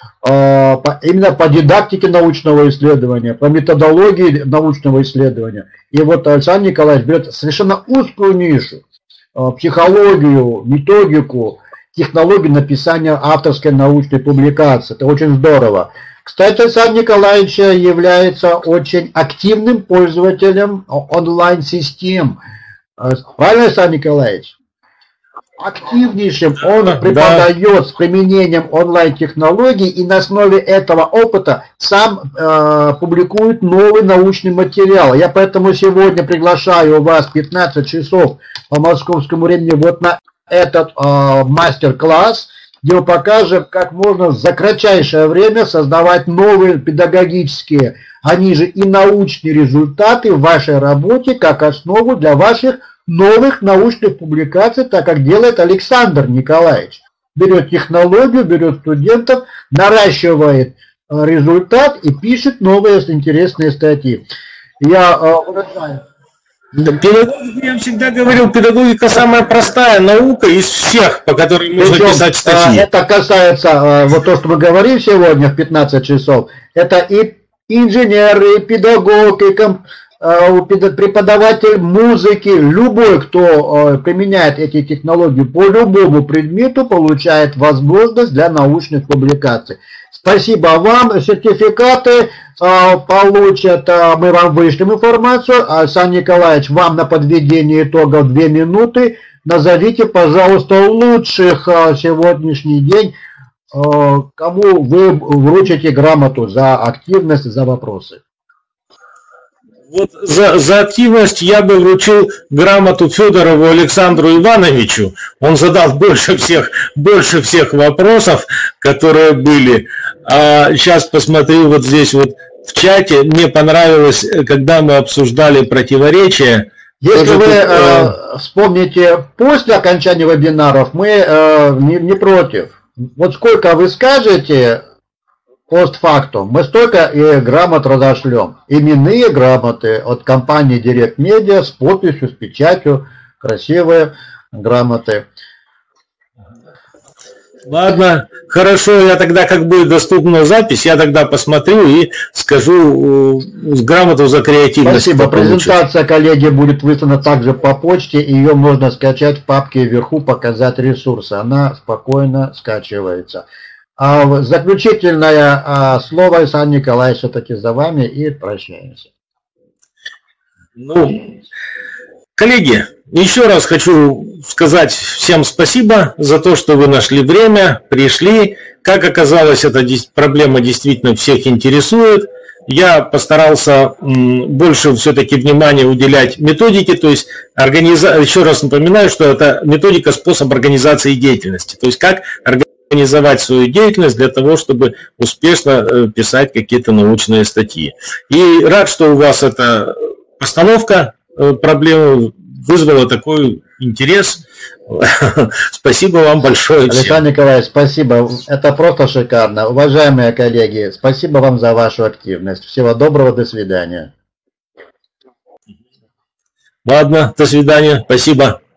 именно по дидактике научного исследования, по методологии научного исследования. И вот Александр Николаевич берет совершенно узкую нишу, психологию, методику, технологию написания авторской научной публикации. Это очень здорово. Кстати, Александр Николаевич является очень активным пользователем онлайн-систем. Правильно, Александр Николаевич? Активнейшим он преподает с применением онлайн-технологий и на основе этого опыта сам публикует новый научный материал. Я поэтому сегодня приглашаю вас в 15 часов по московскому времени вот на этот мастер-класс, где мы покажем, как можно за кратчайшее время создавать новые педагогические, они же и научные результаты в вашей работе, как основу для ваших новых научных публикаций, так как делает Александр Николаевич. Берет технологию, берет студентов, наращивает результат и пишет новые интересные статьи. Я выражаю. Педагогика, я всегда говорил, педагогика самая простая наука из всех, по которой можно писать статьи. Это касается, вот то, что мы говорим сегодня в 15 часов, это и инженеры, и педагог, и преподаватель музыки, любой, кто применяет эти технологии по любому предмету, получает возможность для научных публикаций. Спасибо вам. Сертификаты получат, мы вам вышлем информацию. Александр Николаевич, вам на подведение итогов 2 минуты. Назовите, пожалуйста, лучших сегодняшний день, кому вы вручите грамоту за активность, за вопросы. Вот за активность я бы вручил грамоту Федорову Александру Ивановичу. Он задал больше всех вопросов, которые были. А сейчас посмотрю вот здесь вот в чате. Мне понравилось, когда мы обсуждали противоречия. Если вы вспомните после окончания вебинаров, мы не против. Вот сколько вы скажете постфактум, мы столько и грамот разошлем. Именные грамоты от компании Direct Media с подписью, с печатью, красивые грамоты. Ладно, хорошо, я тогда, как будет доступна запись, я тогда посмотрю и скажу грамоту за креативность. Спасибо. Презентация, коллеги, будет выслана также по почте, и ее можно скачать в папке вверху «Показать ресурсы». Она спокойно скачивается. А заключительное слово, Сан Николаевич, все-таки за вами, и прощаемся. Ну, коллеги, еще раз хочу сказать всем спасибо за то, что вы нашли время, пришли. Как оказалось, эта проблема действительно всех интересует. Я постарался больше все-таки внимания уделять методике, то есть еще раз напоминаю, что это методика, способ организации деятельности, то есть как организовать свою деятельность для того, чтобы успешно писать какие-то научные статьи. И рад, что у вас эта постановка проблемы вызвала такой интерес. Спасибо вам большое. Александр Николаевич, спасибо. Это просто шикарно. Уважаемые коллеги, спасибо вам за вашу активность. Всего доброго, до свидания. Ладно, до свидания. Спасибо.